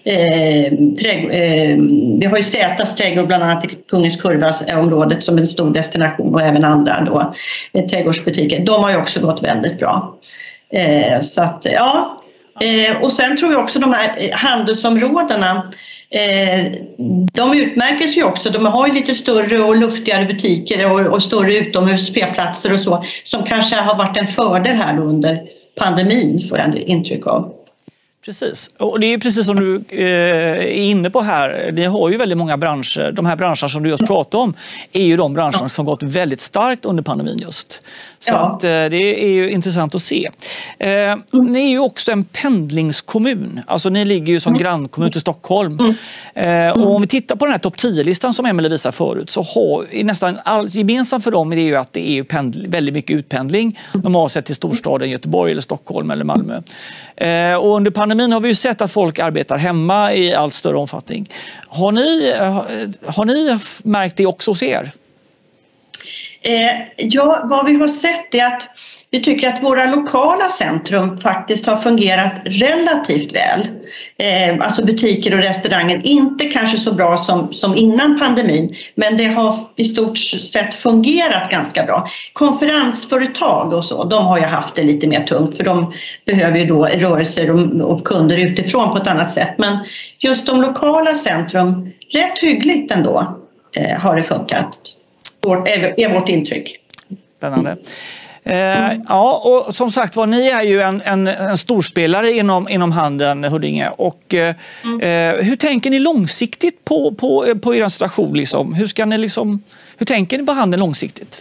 Eh, trädg- eh, vi har ju Sätas trädgård bland annat i Kungens Kurva-området som är en stor destination och även andra då, eh, trädgårdsbutiker. De har ju också gått väldigt bra. Eh, så att, ja. Eh, och sen tror jag också de här handelsområdena, eh, de utmärker sig också. De har ju lite större och luftigare butiker och, och större utomhus spelplatser och så, som kanske har varit en fördel här under pandemin, får jag intryck av. Precis. Och det är precis som du är inne på här. Ni har ju väldigt många branscher. De här branscherna som du just pratade om är ju de branscher ja. som gått väldigt starkt under pandemin just. Så ja. att, det är ju intressant att se. Eh, mm. Ni är ju också en pendlingskommun. Alltså ni ligger ju som mm. grannkommun till Stockholm. Mm. Eh, och om vi tittar på den här topp tio-listan som Emelie visade förut, så har nästan allt gemensamt för dem är det ju att det är pendl- väldigt mycket utpendling. De har sett till storstaden Göteborg eller Stockholm eller Malmö. Eh, och under pandemin har vi ju sett att folk arbetar hemma i allt större omfattning. Har ni, har ni märkt det också hos er? Eh, ja, vad vi har sett är att vi tycker att våra lokala centrum faktiskt har fungerat relativt väl. Eh, alltså butiker och restauranger, inte kanske så bra som, som innan pandemin, men det har i stort sett fungerat ganska bra. Konferensföretag och så, de har ju haft det lite mer tungt, för de behöver ju då rörelser och, och kunder utifrån på ett annat sätt. Men just de lokala centrum, rätt hyggligt ändå eh, har det funkat. Vårt, är vårt intryck. Spännande. Eh, ja, och som sagt var, ni är ju en, en, en storspelare inom, inom handeln Huddinge. Och, eh, mm. hur tänker ni långsiktigt på, på, på er situation? Liksom? Hur, ska ni liksom, hur tänker ni på handeln långsiktigt?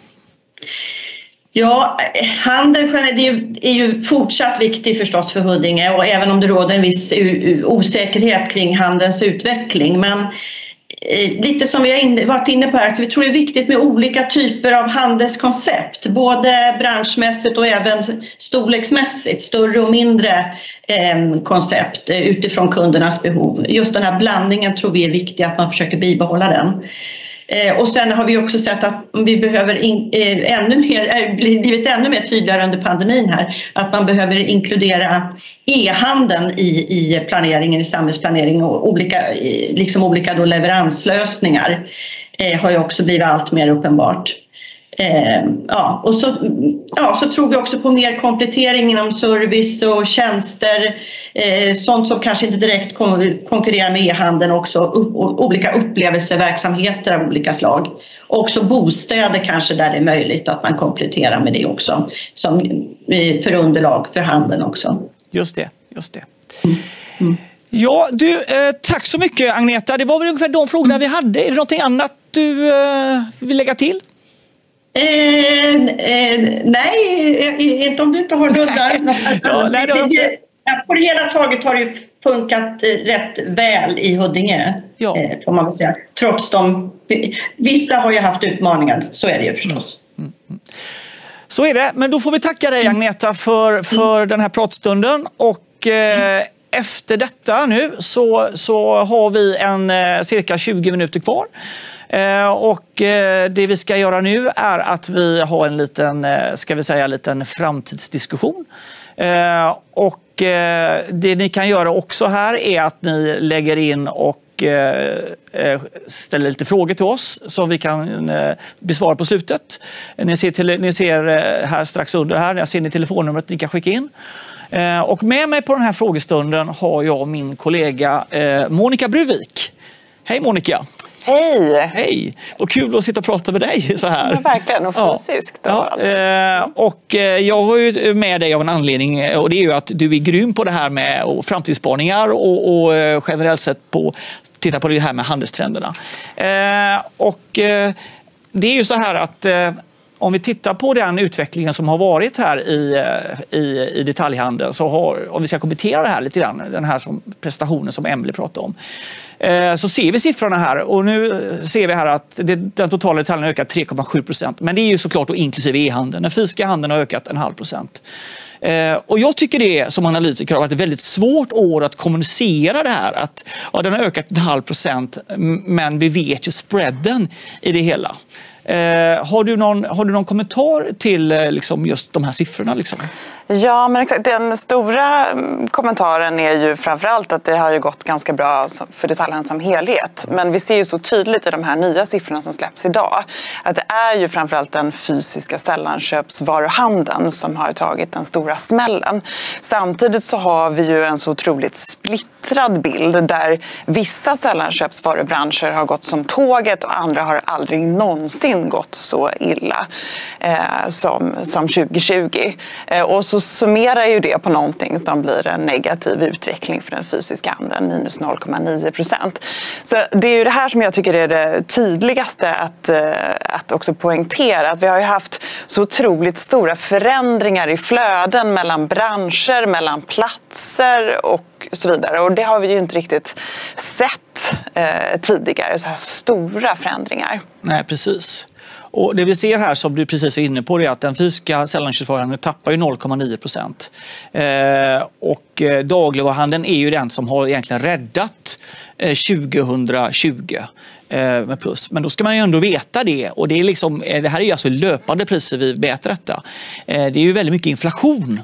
Ja, handeln det är ju fortsatt viktig förstås för Huddinge, och även om det råder en viss osäkerhet kring handelns utveckling. Men lite som vi har varit inne på här, att vi tror det är viktigt med olika typer av handelskoncept, både branschmässigt och även storleksmässigt, större och mindre eh, koncept utifrån kundernas behov. Just den här blandningen tror vi är viktig, att man försöker bibehålla den. Eh, och sen har vi också sett att vi behöver in, eh, ännu mer, äh, blivit ännu mer tydligare under pandemin här, att man behöver inkludera e-handeln i, i planeringen, i samhällsplanering, och olika, liksom olika då leveranslösningar eh, har ju också blivit allt mer uppenbart. Eh, ja, och så, ja, så tror vi också på mer komplettering inom service och tjänster, eh, sånt som kanske inte direkt konkurrerar med e-handeln, också upp, olika upplevelseverksamheter av olika slag. Och också bostäder kanske, där det är möjligt att man kompletterar med det också, som för underlag för handeln också. Just det, just det. Mm. Mm. Ja, du, eh, tack så mycket Agneta. Det var väl ungefär de frågorna vi hade. Är det någonting annat du eh, vill lägga till? Eh, eh, nej, inte om du inte har nuddar. Ja, nej, det, det, på det hela taget har det funkat rätt väl i Huddinge, ja. eh, får man väl säga. Trots de, vissa har ju haft utmaningar, så är det ju förstås. Mm. Mm. Så är det, men då får vi tacka dig Agneta för, för mm. den här pratstunden. Och eh, efter detta nu så, så har vi en eh, cirka tjugo minuter kvar. Eh, och eh, det vi ska göra nu är att vi har en liten, eh, ska vi säga, liten framtidsdiskussion. Eh, och eh, det ni kan göra också här är att ni lägger in och eh, ställer lite frågor till oss som vi kan eh, besvara på slutet. Ni ser, till, ni ser eh, här strax under här, jag ser ni telefonnumret ni kan skicka in. Eh, och med mig på den här frågestunden har jag min kollega eh, Monica Bruvik. Hej Monica! Hej! Hej! Vad kul att sitta och prata med dig så här. Ja, verkligen, och fysiskt. Ja. Ja, och jag har ju med dig av en anledning, och det är ju att du är grym på det här med framtidsspaningar och, och generellt sett på titta på det här med handelstrenderna. Och det är ju så här att om vi tittar på den utvecklingen som har varit här i, i, i detaljhandeln, så har, om vi ska kommentera det här lite grann, den här som, prestationen som Emelie pratade om, eh, så ser vi siffrorna här, och nu ser vi här att det, den totala detaljhandeln har ökat tre komma sju procent, men det är ju såklart då inklusive e-handeln. Den fysiska handeln har ökat en halv procent. Eh, och jag tycker det som analytiker har varit ett väldigt svårt år att kommunicera det här, att ja, den har ökat en halv procent, men vi vet ju spreaden i det hela. Eh, har, du någon, har du någon kommentar till eh, liksom just de här siffrorna? Liksom? Ja, men exakt. Den stora kommentaren är ju framförallt att det har ju gått ganska bra för detaljhandeln som helhet. Men vi ser ju så tydligt i de här nya siffrorna som släpps idag att det är ju framförallt den fysiska sällanköpsvaruhandeln som har tagit den stora smällen. Samtidigt så har vi ju en så otroligt splittrad bild där vissa sällanköpsvarubranscher har gått som tåget och andra har aldrig någonsin gått så illa eh, som, som tjugo tjugo. Eh, och så summerar ju det på någonting som blir en negativ utveckling för den fysiska handeln, minus noll komma nio procent. Så det är ju det här som jag tycker är det tydligaste att, att också poängtera. Att vi har ju haft så otroligt stora förändringar i flöden mellan branscher, mellan platser och så vidare. Och det har vi ju inte riktigt sett eh, tidigare, så här stora förändringar. Nej, precis. Och det vi ser här, som du precis är inne på, är att den fysiska sällanköpsvaruhandeln tappar ju noll komma nio procent. Eh, och dagligvaruhandeln är ju den som har egentligen räddat eh, tjugo tjugo eh, med plus. Men då ska man ju ändå veta det. Och det, är liksom, det här är ju alltså löpande priser vi mäter detta. Eh, det är ju väldigt mycket inflation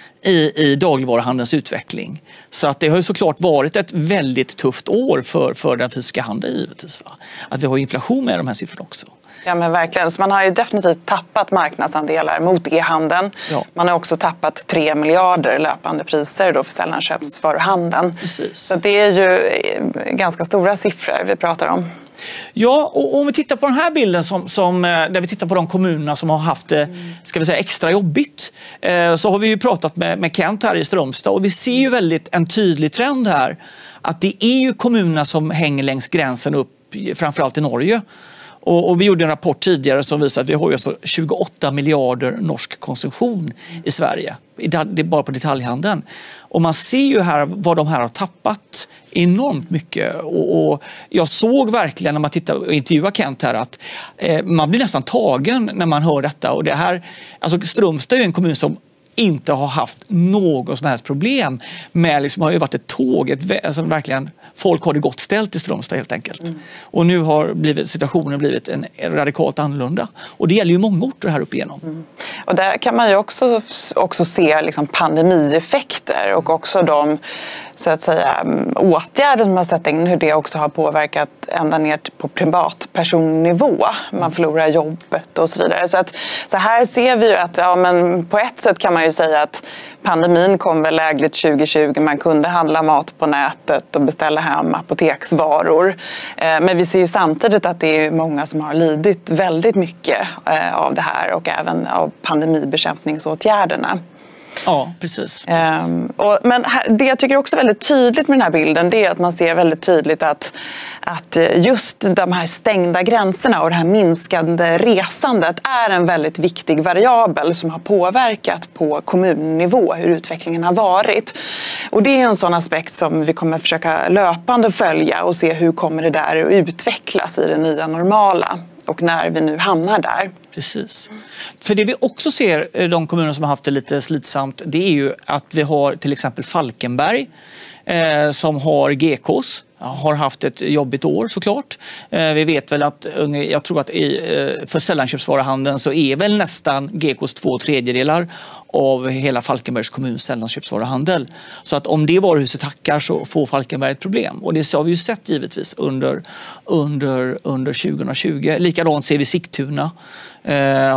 i, i dagligvaruhandelns utveckling. Så att det har ju såklart varit ett väldigt tufft år för, för den fysiska handeln givetvis. Va? Att vi har inflation med de här siffrorna också. Ja, men verkligen. Så man har ju definitivt tappat marknadsandelar mot e-handeln. Ja. Man har också tappat tre miljarder löpande priser då för sällanköpsvaruhandeln. Precis. Så det är ju ganska stora siffror vi pratar om. Ja, och om vi tittar på den här bilden som, som, där vi tittar på de kommunerna som har haft det ska vi säga, extra jobbigt, så har vi ju pratat med, med Kent här i Strömstad och vi ser ju väldigt en tydlig trend här att det är ju kommunerna som hänger längs gränsen upp, framförallt i Norge. Och, och vi gjorde en rapport tidigare som visar att vi har ju alltså tjugoåtta miljarder norsk konsumtion i Sverige. Det är bara på detaljhandeln. Och man ser ju här vad de här har tappat enormt mycket. Och, och jag såg verkligen när man tittar och intervjuar Kent här att eh, man blir nästan tagen när man hör detta. Och det här, alltså Strömstad är ju en kommun som inte har haft något som helst problem med, liksom, har ju varit ett tåg, ett, alltså verkligen, folk har det gott ställt i Strömstad helt enkelt. Mm. Och nu har blivit, situationen blivit en, en radikalt annorlunda. Och det gäller ju många orter här uppe igenom. Mm. Och där kan man ju också, också se liksom pandemieffekter och också de så att säga, åtgärder som har satt in, hur det också har påverkat ända ner på privatpersonnivå. Man förlorar jobbet och så vidare. Så, att, så här ser vi ju att ja, men på ett sätt kan man ju säga att pandemin kom väl lägligt tjugo tjugo. Man kunde handla mat på nätet och beställa hem apoteksvaror. Men vi ser ju samtidigt att det är många som har lidit väldigt mycket av det här och även av pandemibekämpningsåtgärderna. Ja, precis. Um, och, men här, det jag tycker också är väldigt tydligt med den här bilden, det är att man ser väldigt tydligt att, att just de här stängda gränserna och det här minskande resandet är en väldigt viktig variabel som har påverkat på kommunnivå hur utvecklingen har varit. Och det är en sån aspekt som vi kommer försöka löpande följa och se hur kommer det där att utvecklas i det nya normala. Och när vi nu hamnar där. Precis. För det vi också ser, de kommuner som har haft det lite slitsamt, det är ju att vi har till exempel Falkenberg eh, som har G Ks. Har haft ett jobbigt år såklart. Eh, vi vet väl att, jag tror att i, eh, för sällanköpsvaruhandeln så är väl nästan G Ks två tredjedelar av hela Falkenbergs kommuns sällanköpsvaruhandel. Så att om det varuhuset hackar så får Falkenberg ett problem. Och det har vi ju sett givetvis under, under, under tjugo tjugo. Likadant ser vi Sigtuna eh,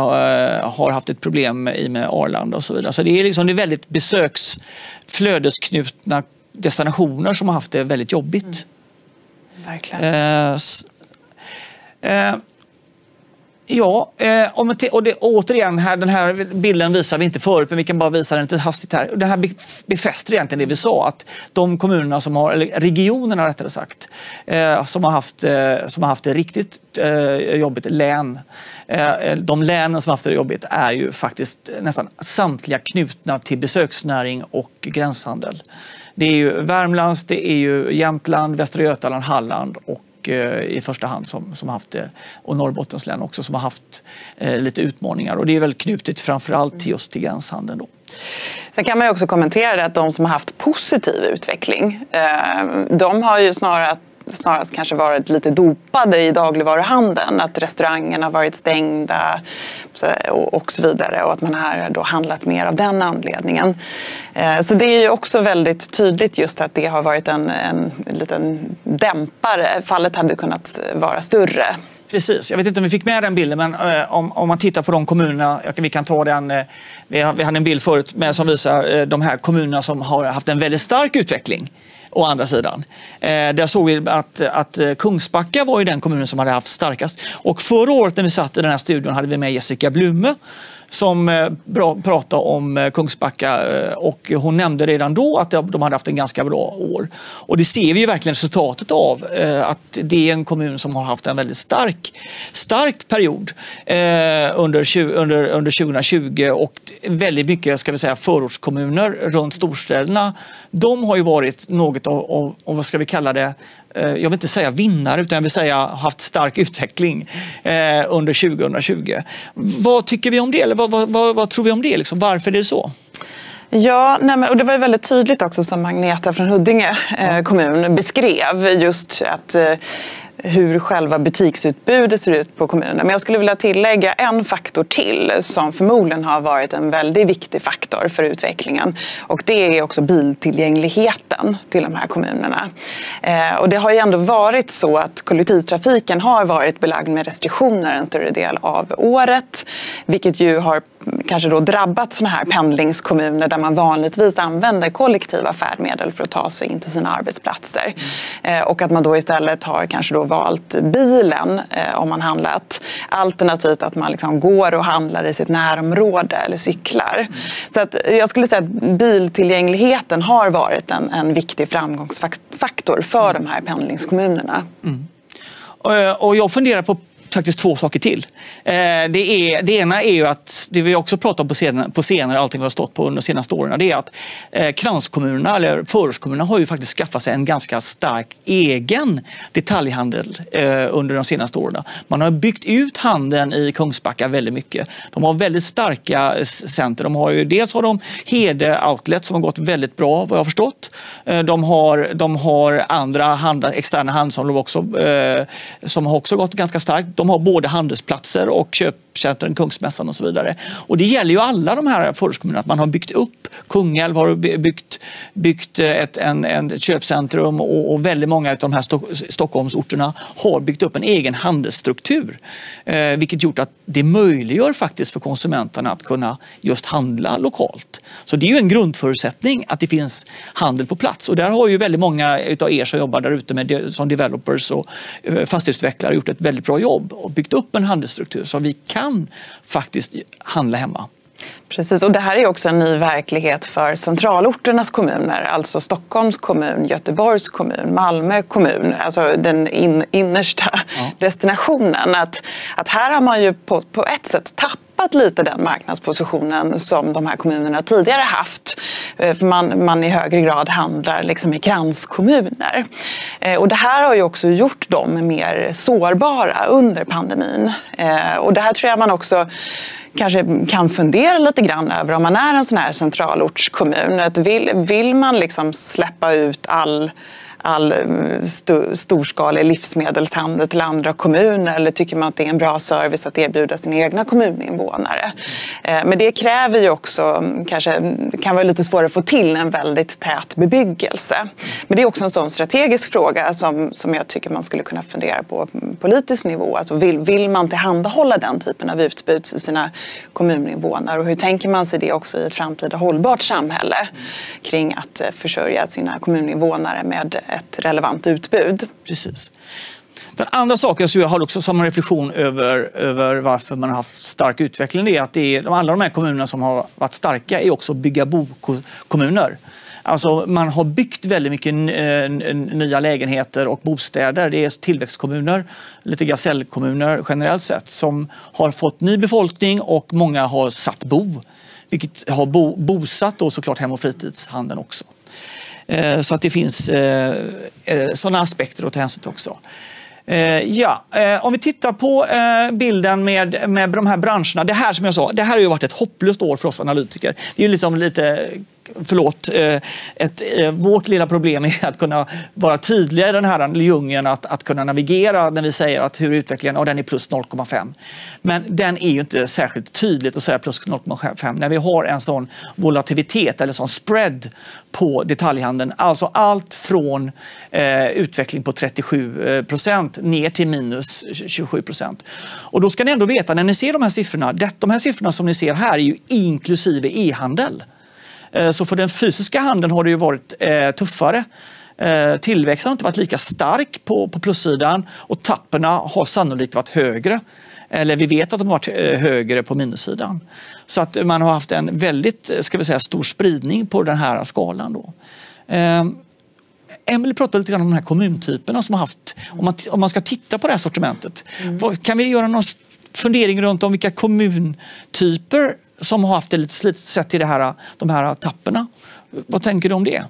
har haft ett med, i med Arlanda och så vidare. Så det är, liksom, det är väldigt besöksflödesknutna destinationer som har haft det väldigt jobbigt. Mm. Verkligen. Eh, s- eh, ja, eh, om det, och det, återigen, här, den här bilden visar vi inte förut, men vi kan bara visa den lite hastigt här. Det här befäster egentligen det vi sa, att de kommunerna som har, eller regionerna rättare sagt, eh, som, har haft, eh, som har haft det riktigt eh, jobbigt, län, eh, de länen som har haft det jobbigt är ju faktiskt nästan samtliga knutna till besöksnäring och gränshandel. Det är ju Värmlands, det är ju Jämtland, Västra Götaland, Halland och eh, i första hand som, som har haft det, och Norrbottens län också som har haft eh, lite utmaningar. Och det är väl knutet framförallt till just till gränshandeln då. Sen kan man ju också kommentera det att de som har haft positiv utveckling, eh, de har ju snarare snarast kanske varit lite dopade i dagligvaruhandeln. Att restaurangerna har varit stängda och så vidare. Och att man har då handlat mer av den anledningen. Så det är ju också väldigt tydligt just att det har varit en, en liten dämpare. Fallet hade kunnat vara större. Precis. Jag vet inte om vi fick med den bilden, men eh, om, om man tittar på de kommunerna, jag, vi kan ta den, eh, vi, har, vi hade en bild förut med, som visar eh, de här kommunerna som har haft en väldigt stark utveckling. Å andra sidan. Eh, där såg vi att, att Kungsbacka var ju den kommunen som hade haft starkast. Och förra året när vi satt i den här studion hade vi med Jessica Blume som eh, bra, pratade om eh, Kungsbacka eh, och hon nämnde redan då att de hade haft en ganska bra år. Och det ser vi ju verkligen resultatet av eh, att det är en kommun som har haft en väldigt stark, stark period eh, under, under, under tjugohundratjugo och väldigt mycket ska vi säga, förortskommuner runt storstäderna. De har ju varit något av, av, av vad ska vi kalla det, jag vill inte säga vinnare utan jag vill säga haft stark utveckling eh, under tjugohundratjugo. Vad tycker vi om det? Eller vad, vad, vad, vad tror vi om det? Liksom? Varför är det så? Ja, nej men, och det var ju väldigt tydligt också som Agneta från Huddinge eh, kommun beskrev just att eh, hur själva butiksutbudet ser ut på kommunen. Men jag skulle vilja tillägga en faktor till som förmodligen har varit en väldigt viktig faktor för utvecklingen. Och det är också biltillgängligheten till de här kommunerna. Eh, och det har ju ändå varit så att kollektivtrafiken har varit belagd med restriktioner en större del av året. Vilket ju har kanske då drabbat såna här pendlingskommuner där man vanligtvis använder kollektiva färdmedel för att ta sig in till sina arbetsplatser. Eh, och att man då istället har kanske då valt bilen eh, om man handlat. Alternativt att man liksom går och handlar i sitt närområde eller cyklar. Mm. Så att jag skulle säga att biltillgängligheten har varit en, en viktig framgångsfaktor för mm. de här pendlingskommunerna. Mm. Och, och jag funderar på faktiskt två saker till. Eh, det, är, det ena är ju att, det vi också pratat om på senare, på senare allting vi har stått på under de senaste åren, det är att eh, kranskommunerna eller förortskommunerna har ju faktiskt skaffat sig en ganska stark egen detaljhandel eh, under de senaste åren. Man har byggt ut handeln i Kungsbacka väldigt mycket. De har väldigt starka center. De har ju, dels har de Hede Outlet som har gått väldigt bra vad jag har förstått. Eh, de, har, de har andra handla, externa handelsområden också eh, som har också gått ganska starkt. De har både handelsplatser och köpcentren, Kungsmässan och så vidare. Och det gäller ju alla de här förortskommunerna att man har byggt upp. Kungälv har byggt, byggt ett, en, en köpcentrum och, och väldigt många av de här Stock, Stockholmsorterna har byggt upp en egen handelsstruktur. Eh, vilket gjort att det möjliggör faktiskt för konsumenterna att kunna just handla lokalt. Så det är ju en grundförutsättning att det finns handel på plats. Och där har ju väldigt många av er som jobbar där ute med, som developers och eh, fastighetsutvecklare gjort ett väldigt bra jobb och byggt upp en handelsstruktur så vi kan faktiskt handla hemma. Precis, och det här är också en ny verklighet för centralorternas kommuner, alltså Stockholms kommun, Göteborgs kommun, Malmö kommun, alltså den in, innersta ja. destinationen. Att, att här har man ju på, på ett sätt tappat lite den marknadspositionen som de här kommunerna tidigare haft. För man, man i högre grad handlar liksom i kranskommuner. Och det här har ju också gjort dem mer sårbara under pandemin. Och det här tror jag man också kanske kan fundera lite grann över om man är en sån här centralortskommun. Att vill, vill man liksom släppa ut all, all st- storskalig livsmedelshandel till andra kommuner eller tycker man att det är en bra service att erbjuda sina egna kommuninvånare? Men det kräver ju också, kanske kan vara lite svårare att få till en väldigt tät bebyggelse. Men det är också en sån strategisk fråga som, som jag tycker man skulle kunna fundera på politisk nivå. Alltså vill, vill man tillhandahålla den typen av utbud till sina kommuninvånare och hur tänker man sig det också i ett framtida hållbart samhälle kring att försörja sina kommuninvånare med ett relevant utbud. Precis. Den andra saken som jag har också samma reflektion över, över varför man har haft stark utveckling det är att det är, alla de här kommunerna som har varit starka är också bygga bokommuner. Alltså man har byggt väldigt mycket nya lägenheter och bostäder. Det är tillväxtkommuner, lite gasellkommuner generellt sett som har fått ny befolkning och många har satt bo. Vilket har bo, bosatt och såklart hem- och fritidshandeln också. Så att det finns eh, sådana aspekter att ta hänsyn till också. Eh, ja, eh, om vi tittar på eh, bilden med, med de här branscherna. Det här som jag sa, det här har ju varit ett hopplöst år för oss analytiker. Det är ju liksom lite förlåt, ett, vårt lilla problem är att kunna vara tydliga i den här djungeln, att, att kunna navigera när vi säger att hur utvecklingen, och den är plus noll komma fem. Men den är ju inte särskilt tydligt att säga plus noll komma fem när vi har en sån volatilitet eller sån spread på detaljhandeln. Alltså allt från eh, utveckling på trettiosju procent ner till minus tjugosju procent. Och då ska ni ändå veta, när ni ser de här siffrorna, det, de här siffrorna som ni ser här är ju inklusive e-handel. Eh, så för den fysiska handeln har det ju varit eh, tuffare. Eh, tillväxten har inte varit lika stark på, på plussidan, och tapperna har sannolikt varit högre. Eller vi vet att de har varit högre på minussidan. Så att man har haft en väldigt, ska vi säga, stor spridning på den här skalan då. Eh, Emelie pratade lite grann om de här kommuntyperna som har haft, om man, om man ska titta på det här sortimentet. Mm. Kan vi göra någon fundering runt om vilka kommuntyper som har haft det lite slitet sett till det här, de här tapperna? Vad tänker du om det?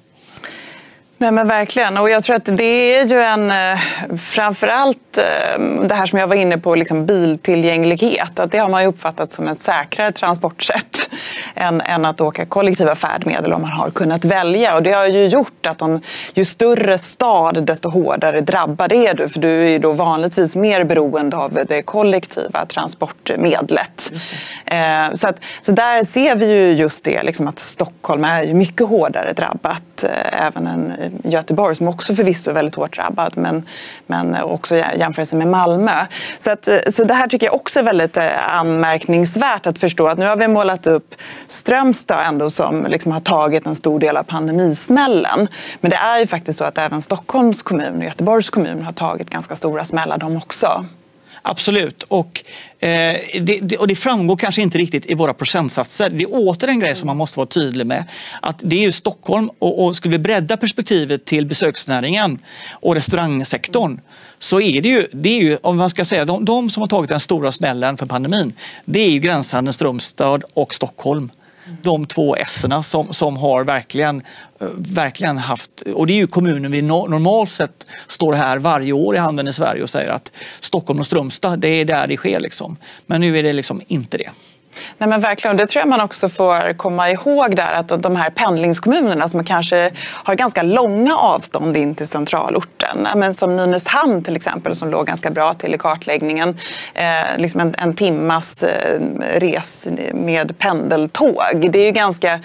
Nej, men verkligen. Och jag tror att det är ju en, framförallt det här som jag var inne på, liksom biltillgänglighet. Att det har man ju uppfattat som ett säkrare transportsätt än, än att åka kollektiva färdmedel om man har kunnat välja. Och det har ju gjort att de, ju större stad desto hårdare drabbad är du. För du är ju då vanligtvis mer beroende av det kollektiva transportmedlet. Eh, så, att, så där ser vi ju just det, liksom att Stockholm är ju mycket hårdare drabbat. Eh, även en Göteborg som också förvisso är väldigt hårt drabbad, men, men också jämförelse med Malmö. Så, att, så det här tycker jag också är väldigt anmärkningsvärt att förstå, att nu har vi målat upp Strömstad ändå som liksom har tagit en stor del av pandemismällen. Men det är ju faktiskt så att även Stockholms kommun och Göteborgs kommun har tagit ganska stora smällar de också. Absolut, och, eh, det, det, och det framgår kanske inte riktigt i våra procentsatser. Det är åter en grej som man måste vara tydlig med. Att det är ju Stockholm, och, och skulle vi bredda perspektivet till besöksnäringen och restaurangsektorn, så är det ju, det är ju om man ska säga, de, de som har tagit den stora smällen för pandemin, det är ju gränshandeln Strömstad och Stockholm. De två S-erna som, som har verkligen, verkligen haft, och det är ju kommunen vi normalt sett står här varje år i handeln i Sverige och säger att Stockholm och Strömstad, det är där det sker liksom. Men nu är det liksom inte det. Nej, men verkligen, det tror jag man också får komma ihåg där, att de här pendlingskommunerna som kanske har ganska långa avstånd in till centralorten, men som Nynäshamn till exempel, som låg ganska bra till i kartläggningen, eh, liksom en, en timmas eh, res med pendeltåg. Det är ju ganska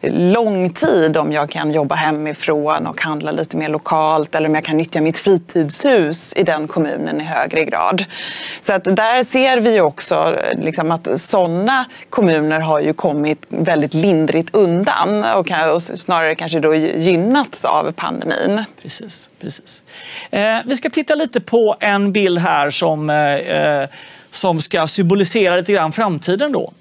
lång tid om jag kan jobba hemifrån och handla lite mer lokalt, eller om jag kan nyttja mitt fritidshus i den kommunen i högre grad. Så att där ser vi ju också liksom att sådana kommuner har ju kommit väldigt lindrigt undan och, och snarare kanske då gynnats av pandemin. Precis, precis. Eh, vi ska titta lite på en bild här som, eh, som ska symbolisera lite grann framtiden då.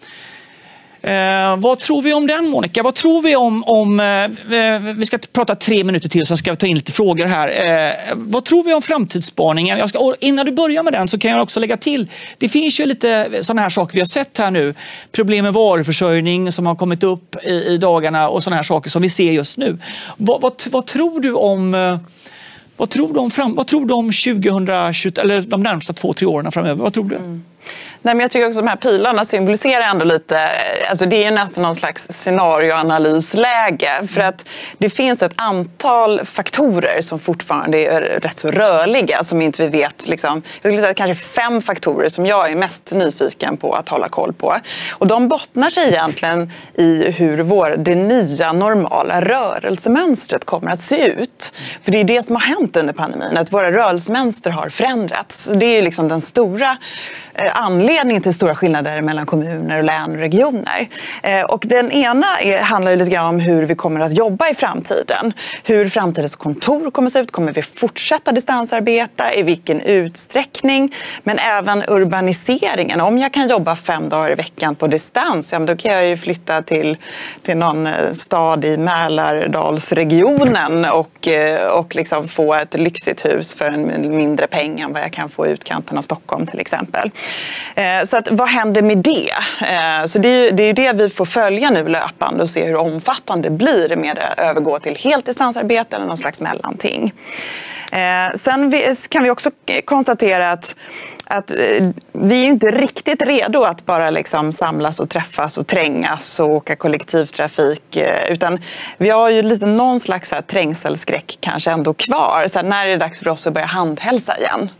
Eh, vad tror vi om den, Monica? Vad tror vi om... om eh, vi ska prata tre minuter till, så ska vi ta in lite frågor här. Eh, vad tror vi om framtidsspaningen? Jag ska, innan du börjar med den så kan jag också lägga till. Det finns ju lite sådana här saker vi har sett här nu. Problem med varuförsörjning som har kommit upp i, i dagarna och sådana här saker som vi ser just nu. Vad, vad, vad tror du om... Vad tror du om, fram, vad tror du om tjugohundratjugo, eller de närmsta två, tre åren framöver? Vad tror du? Mm. Nej, men jag tycker också att de här pilarna symboliserar ändå lite, alltså det är nästan någon slags scenarioanalysläge, för att det finns ett antal faktorer som fortfarande är rätt så rörliga, som inte vi vet liksom. Jag skulle säga kanske fem faktorer som jag är mest nyfiken på att hålla koll på, och de bottnar sig egentligen i hur vår, det nya normala rörelsemönstret kommer att se ut. För det är det som har hänt under pandemin, att våra rörelsemönster har förändrats. Det är liksom den stora anledningen till stora skillnader mellan kommuner och län och regioner. Och den ena är, handlar ju lite grann om hur vi kommer att jobba i framtiden. Hur framtidens kontor kommer att se ut. Kommer vi fortsätta distansarbeta? I vilken utsträckning? Men även urbaniseringen. Om jag kan jobba fem dagar i veckan på distans, ja, då kan jag ju flytta till, till någon stad i Mälardalsregionen och, och liksom få ett lyxigt hus för en mindre peng än vad jag kan få i utkanten av Stockholm till exempel. Eh, så att, vad händer med det? Eh, så det är, ju, det är ju det vi får följa nu löpande och se hur omfattande det blir med att övergå till helt distansarbete eller någon slags mellanting. Eh, sen vi, kan vi också konstatera att att vi är inte riktigt redo att bara liksom samlas och träffas och trängas och åka kollektivtrafik. Utan vi har ju lite någon slags så här trängselskräck kanske ändå kvar. Så här, när är det dags för oss att börja handhälsa igen?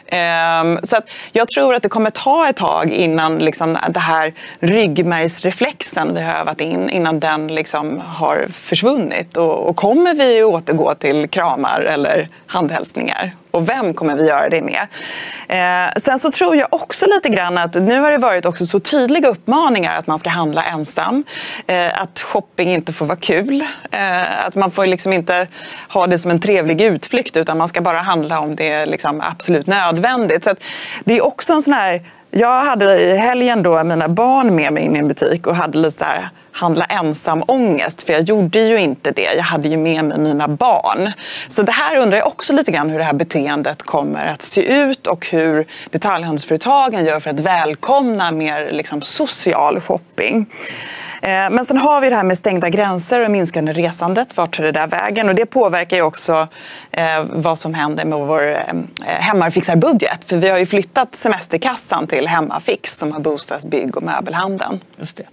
Så att jag tror att det kommer ta ett tag innan liksom det här ryggmärgsreflexen vi har övat in, innan den liksom har försvunnit. Och, och kommer vi återgå till kramar eller handhälsningar? Och vem kommer vi göra det med? Eh, sen så tror jag också lite grann att nu har det varit också så tydliga uppmaningar att man ska handla ensam. Eh, att shopping inte får vara kul. Eh, att man får liksom inte ha det som en trevlig utflykt utan man ska bara handla om det är liksom absolut nödvändigt. Så att det är också en sån här... Jag hade i helgen då mina barn med mig in i en butik och hade lite så här handla ensam ångest, för jag gjorde ju inte det. Jag hade ju med mig mina barn. Så det här undrar jag också lite grann hur det här beteendet kommer att se ut och hur detaljhandelsföretagen gör för att välkomna mer liksom social shopping. Men sen har vi det här med stängda gränser och minskande resandet. Vart tar det där vägen? Och det påverkar ju också eh, vad som händer med vår eh, hemmafixarbudget. För vi har ju flyttat semesterkassan till Hemmafix som har bostadsbygg- och möbelhandeln. Just det.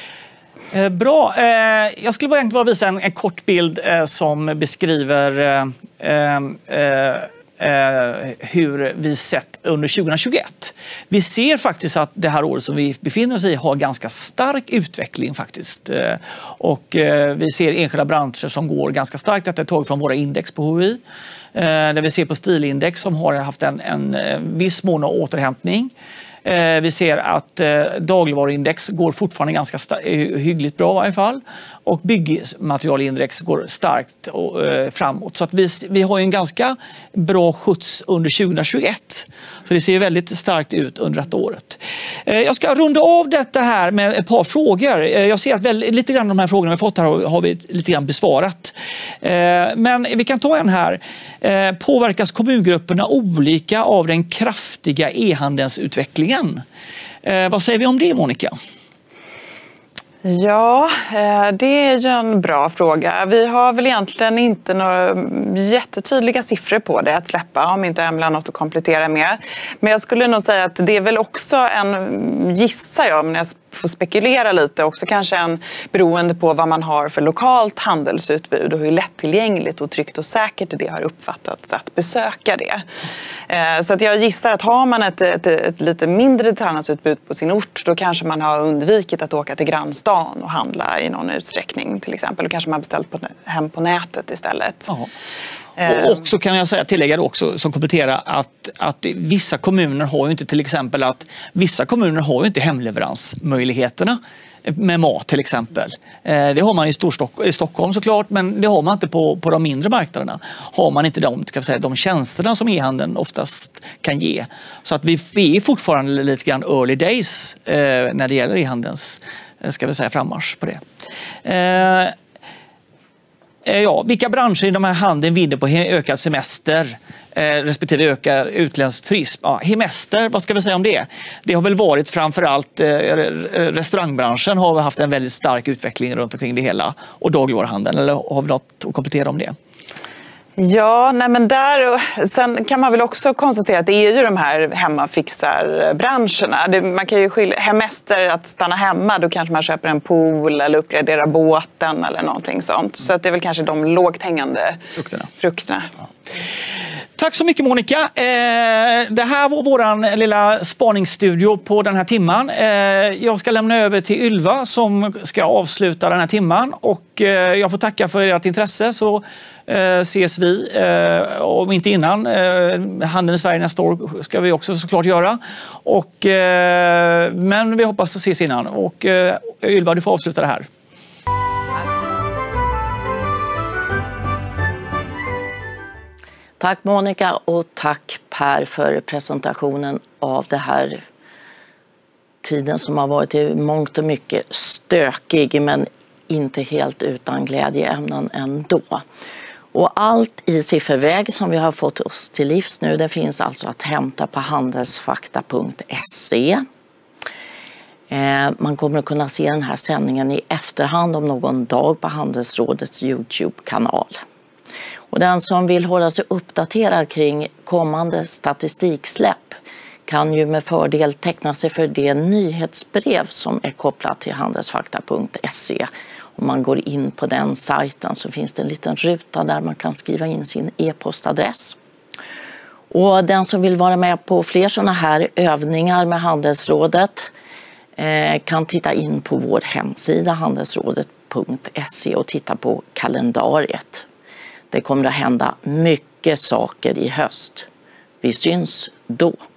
Eh, bra. Eh, jag skulle bara, bara visa en, en kort bild eh, som beskriver eh, eh, Eh, hur vi sett under tjugohundratjugoett. Vi ser faktiskt att det här året som vi befinner oss i har ganska stark utveckling faktiskt. Eh, och eh, vi ser enskilda branscher som går ganska starkt. Detta är taget från våra index på H I. Eh, där vi ser på stilindex som har haft en, en, en viss mån av återhämtning. Eh, vi ser att eh, dagligvaruindex går fortfarande ganska hyggligt bra i varje fall. Och byggmaterialindex går starkt och, eh, framåt. Så att vi, vi har en ganska bra skjuts under tjugohundratjugoett. Så det ser väldigt starkt ut under detta året. Eh, jag ska runda av detta här med ett par frågor. Eh, jag ser att väl, lite grann de här frågorna vi fått här har, har vi lite grann besvarat. Eh, men vi kan ta en här. Eh, påverkas kommungrupperna olika av den kraftiga e-handelsutvecklingen? Eh, vad säger vi om det, Monica? Ja, det är ju en bra fråga. Vi har väl egentligen inte några jättetydliga siffror på det att släppa, om inte Emla har något att komplettera med. Men jag skulle nog säga att det är väl också en, gissar jag, om jag får spekulera lite, också kanske en beroende på vad man har för lokalt handelsutbud och hur lättillgängligt och tryggt och säkert det har uppfattats att besöka det. Så att jag gissar att har man ett, ett, ett lite mindre detaljhandelsutbud på sin ort, då kanske man har undvikit att åka till grannstan och handla i någon utsträckning till exempel. Då kanske man har beställt på, hem på nätet istället. Aha. Och också kan jag säga, tillägga också som komplettera att, att vissa kommuner har ju inte till exempel att vissa kommuner har ju inte hemleveransmöjligheterna med mat till exempel. Det har man i, Storstock- i Stockholm såklart, men det har man inte på, på de mindre marknaderna. Har man inte de, ska jag säga, de tjänsterna som e-handeln oftast kan ge. Så att vi, vi är fortfarande lite grann early days eh, när det gäller e-handelns, ska vi säga, frammarsch på det. Eh, Ja, vilka branscher i de här handeln vinner på ökad semester eh, respektive ökad utländsk turism? Ja, hemester, vad ska vi säga om det? Det har väl varit framförallt eh, restaurangbranschen har haft en väldigt stark utveckling runt omkring det hela. Och dagligvaruhandeln, eller har vi något att komplettera om det? Ja, nej men där, sen kan man väl också konstatera att det är ju de här hemmafixarbranscherna. Det, man kan ju skilja, hemester, att stanna hemma, då kanske man köper en pool eller uppgraderar båten eller någonting sånt. Så att det är väl kanske de lågt hängande frukterna. frukterna. Ja. Tack så mycket, Monica. Eh, det här var vår lilla spaningsstudio på den här timman. Eh, jag ska lämna över till Ylva som ska avsluta den här timman. Och eh, jag får tacka för ert intresse, så eh, ses vi. Eh, om inte innan. Eh, Handeln i Sverige nästa år ska vi också såklart göra. Och, eh, men vi hoppas att ses innan. Och eh, Ylva, du får avsluta det här. Tack Monica och tack Per för presentationen av det här tiden som har varit i mångt och mycket stökig men inte helt utan glädjeämnen ändå. Och allt i sifferväg som vi har fått oss till livs nu, det finns alltså att hämta på handelsfakta punkt se. Man kommer att kunna se den här sändningen i efterhand om någon dag på Handelsrådets YouTube-kanal. Och den som vill hålla sig uppdaterad kring kommande statistiksläpp kan ju med fördel teckna sig för det nyhetsbrev som är kopplat till handelsfakta punkt se. Om man går in på den sajten så finns det en liten ruta där man kan skriva in sin e-postadress. Och den som vill vara med på fler sådana här övningar med Handelsrådet kan titta in på vår hemsida handelsrådet punkt se och titta på kalendariet. Det kommer att hända mycket saker i höst. Vi syns då.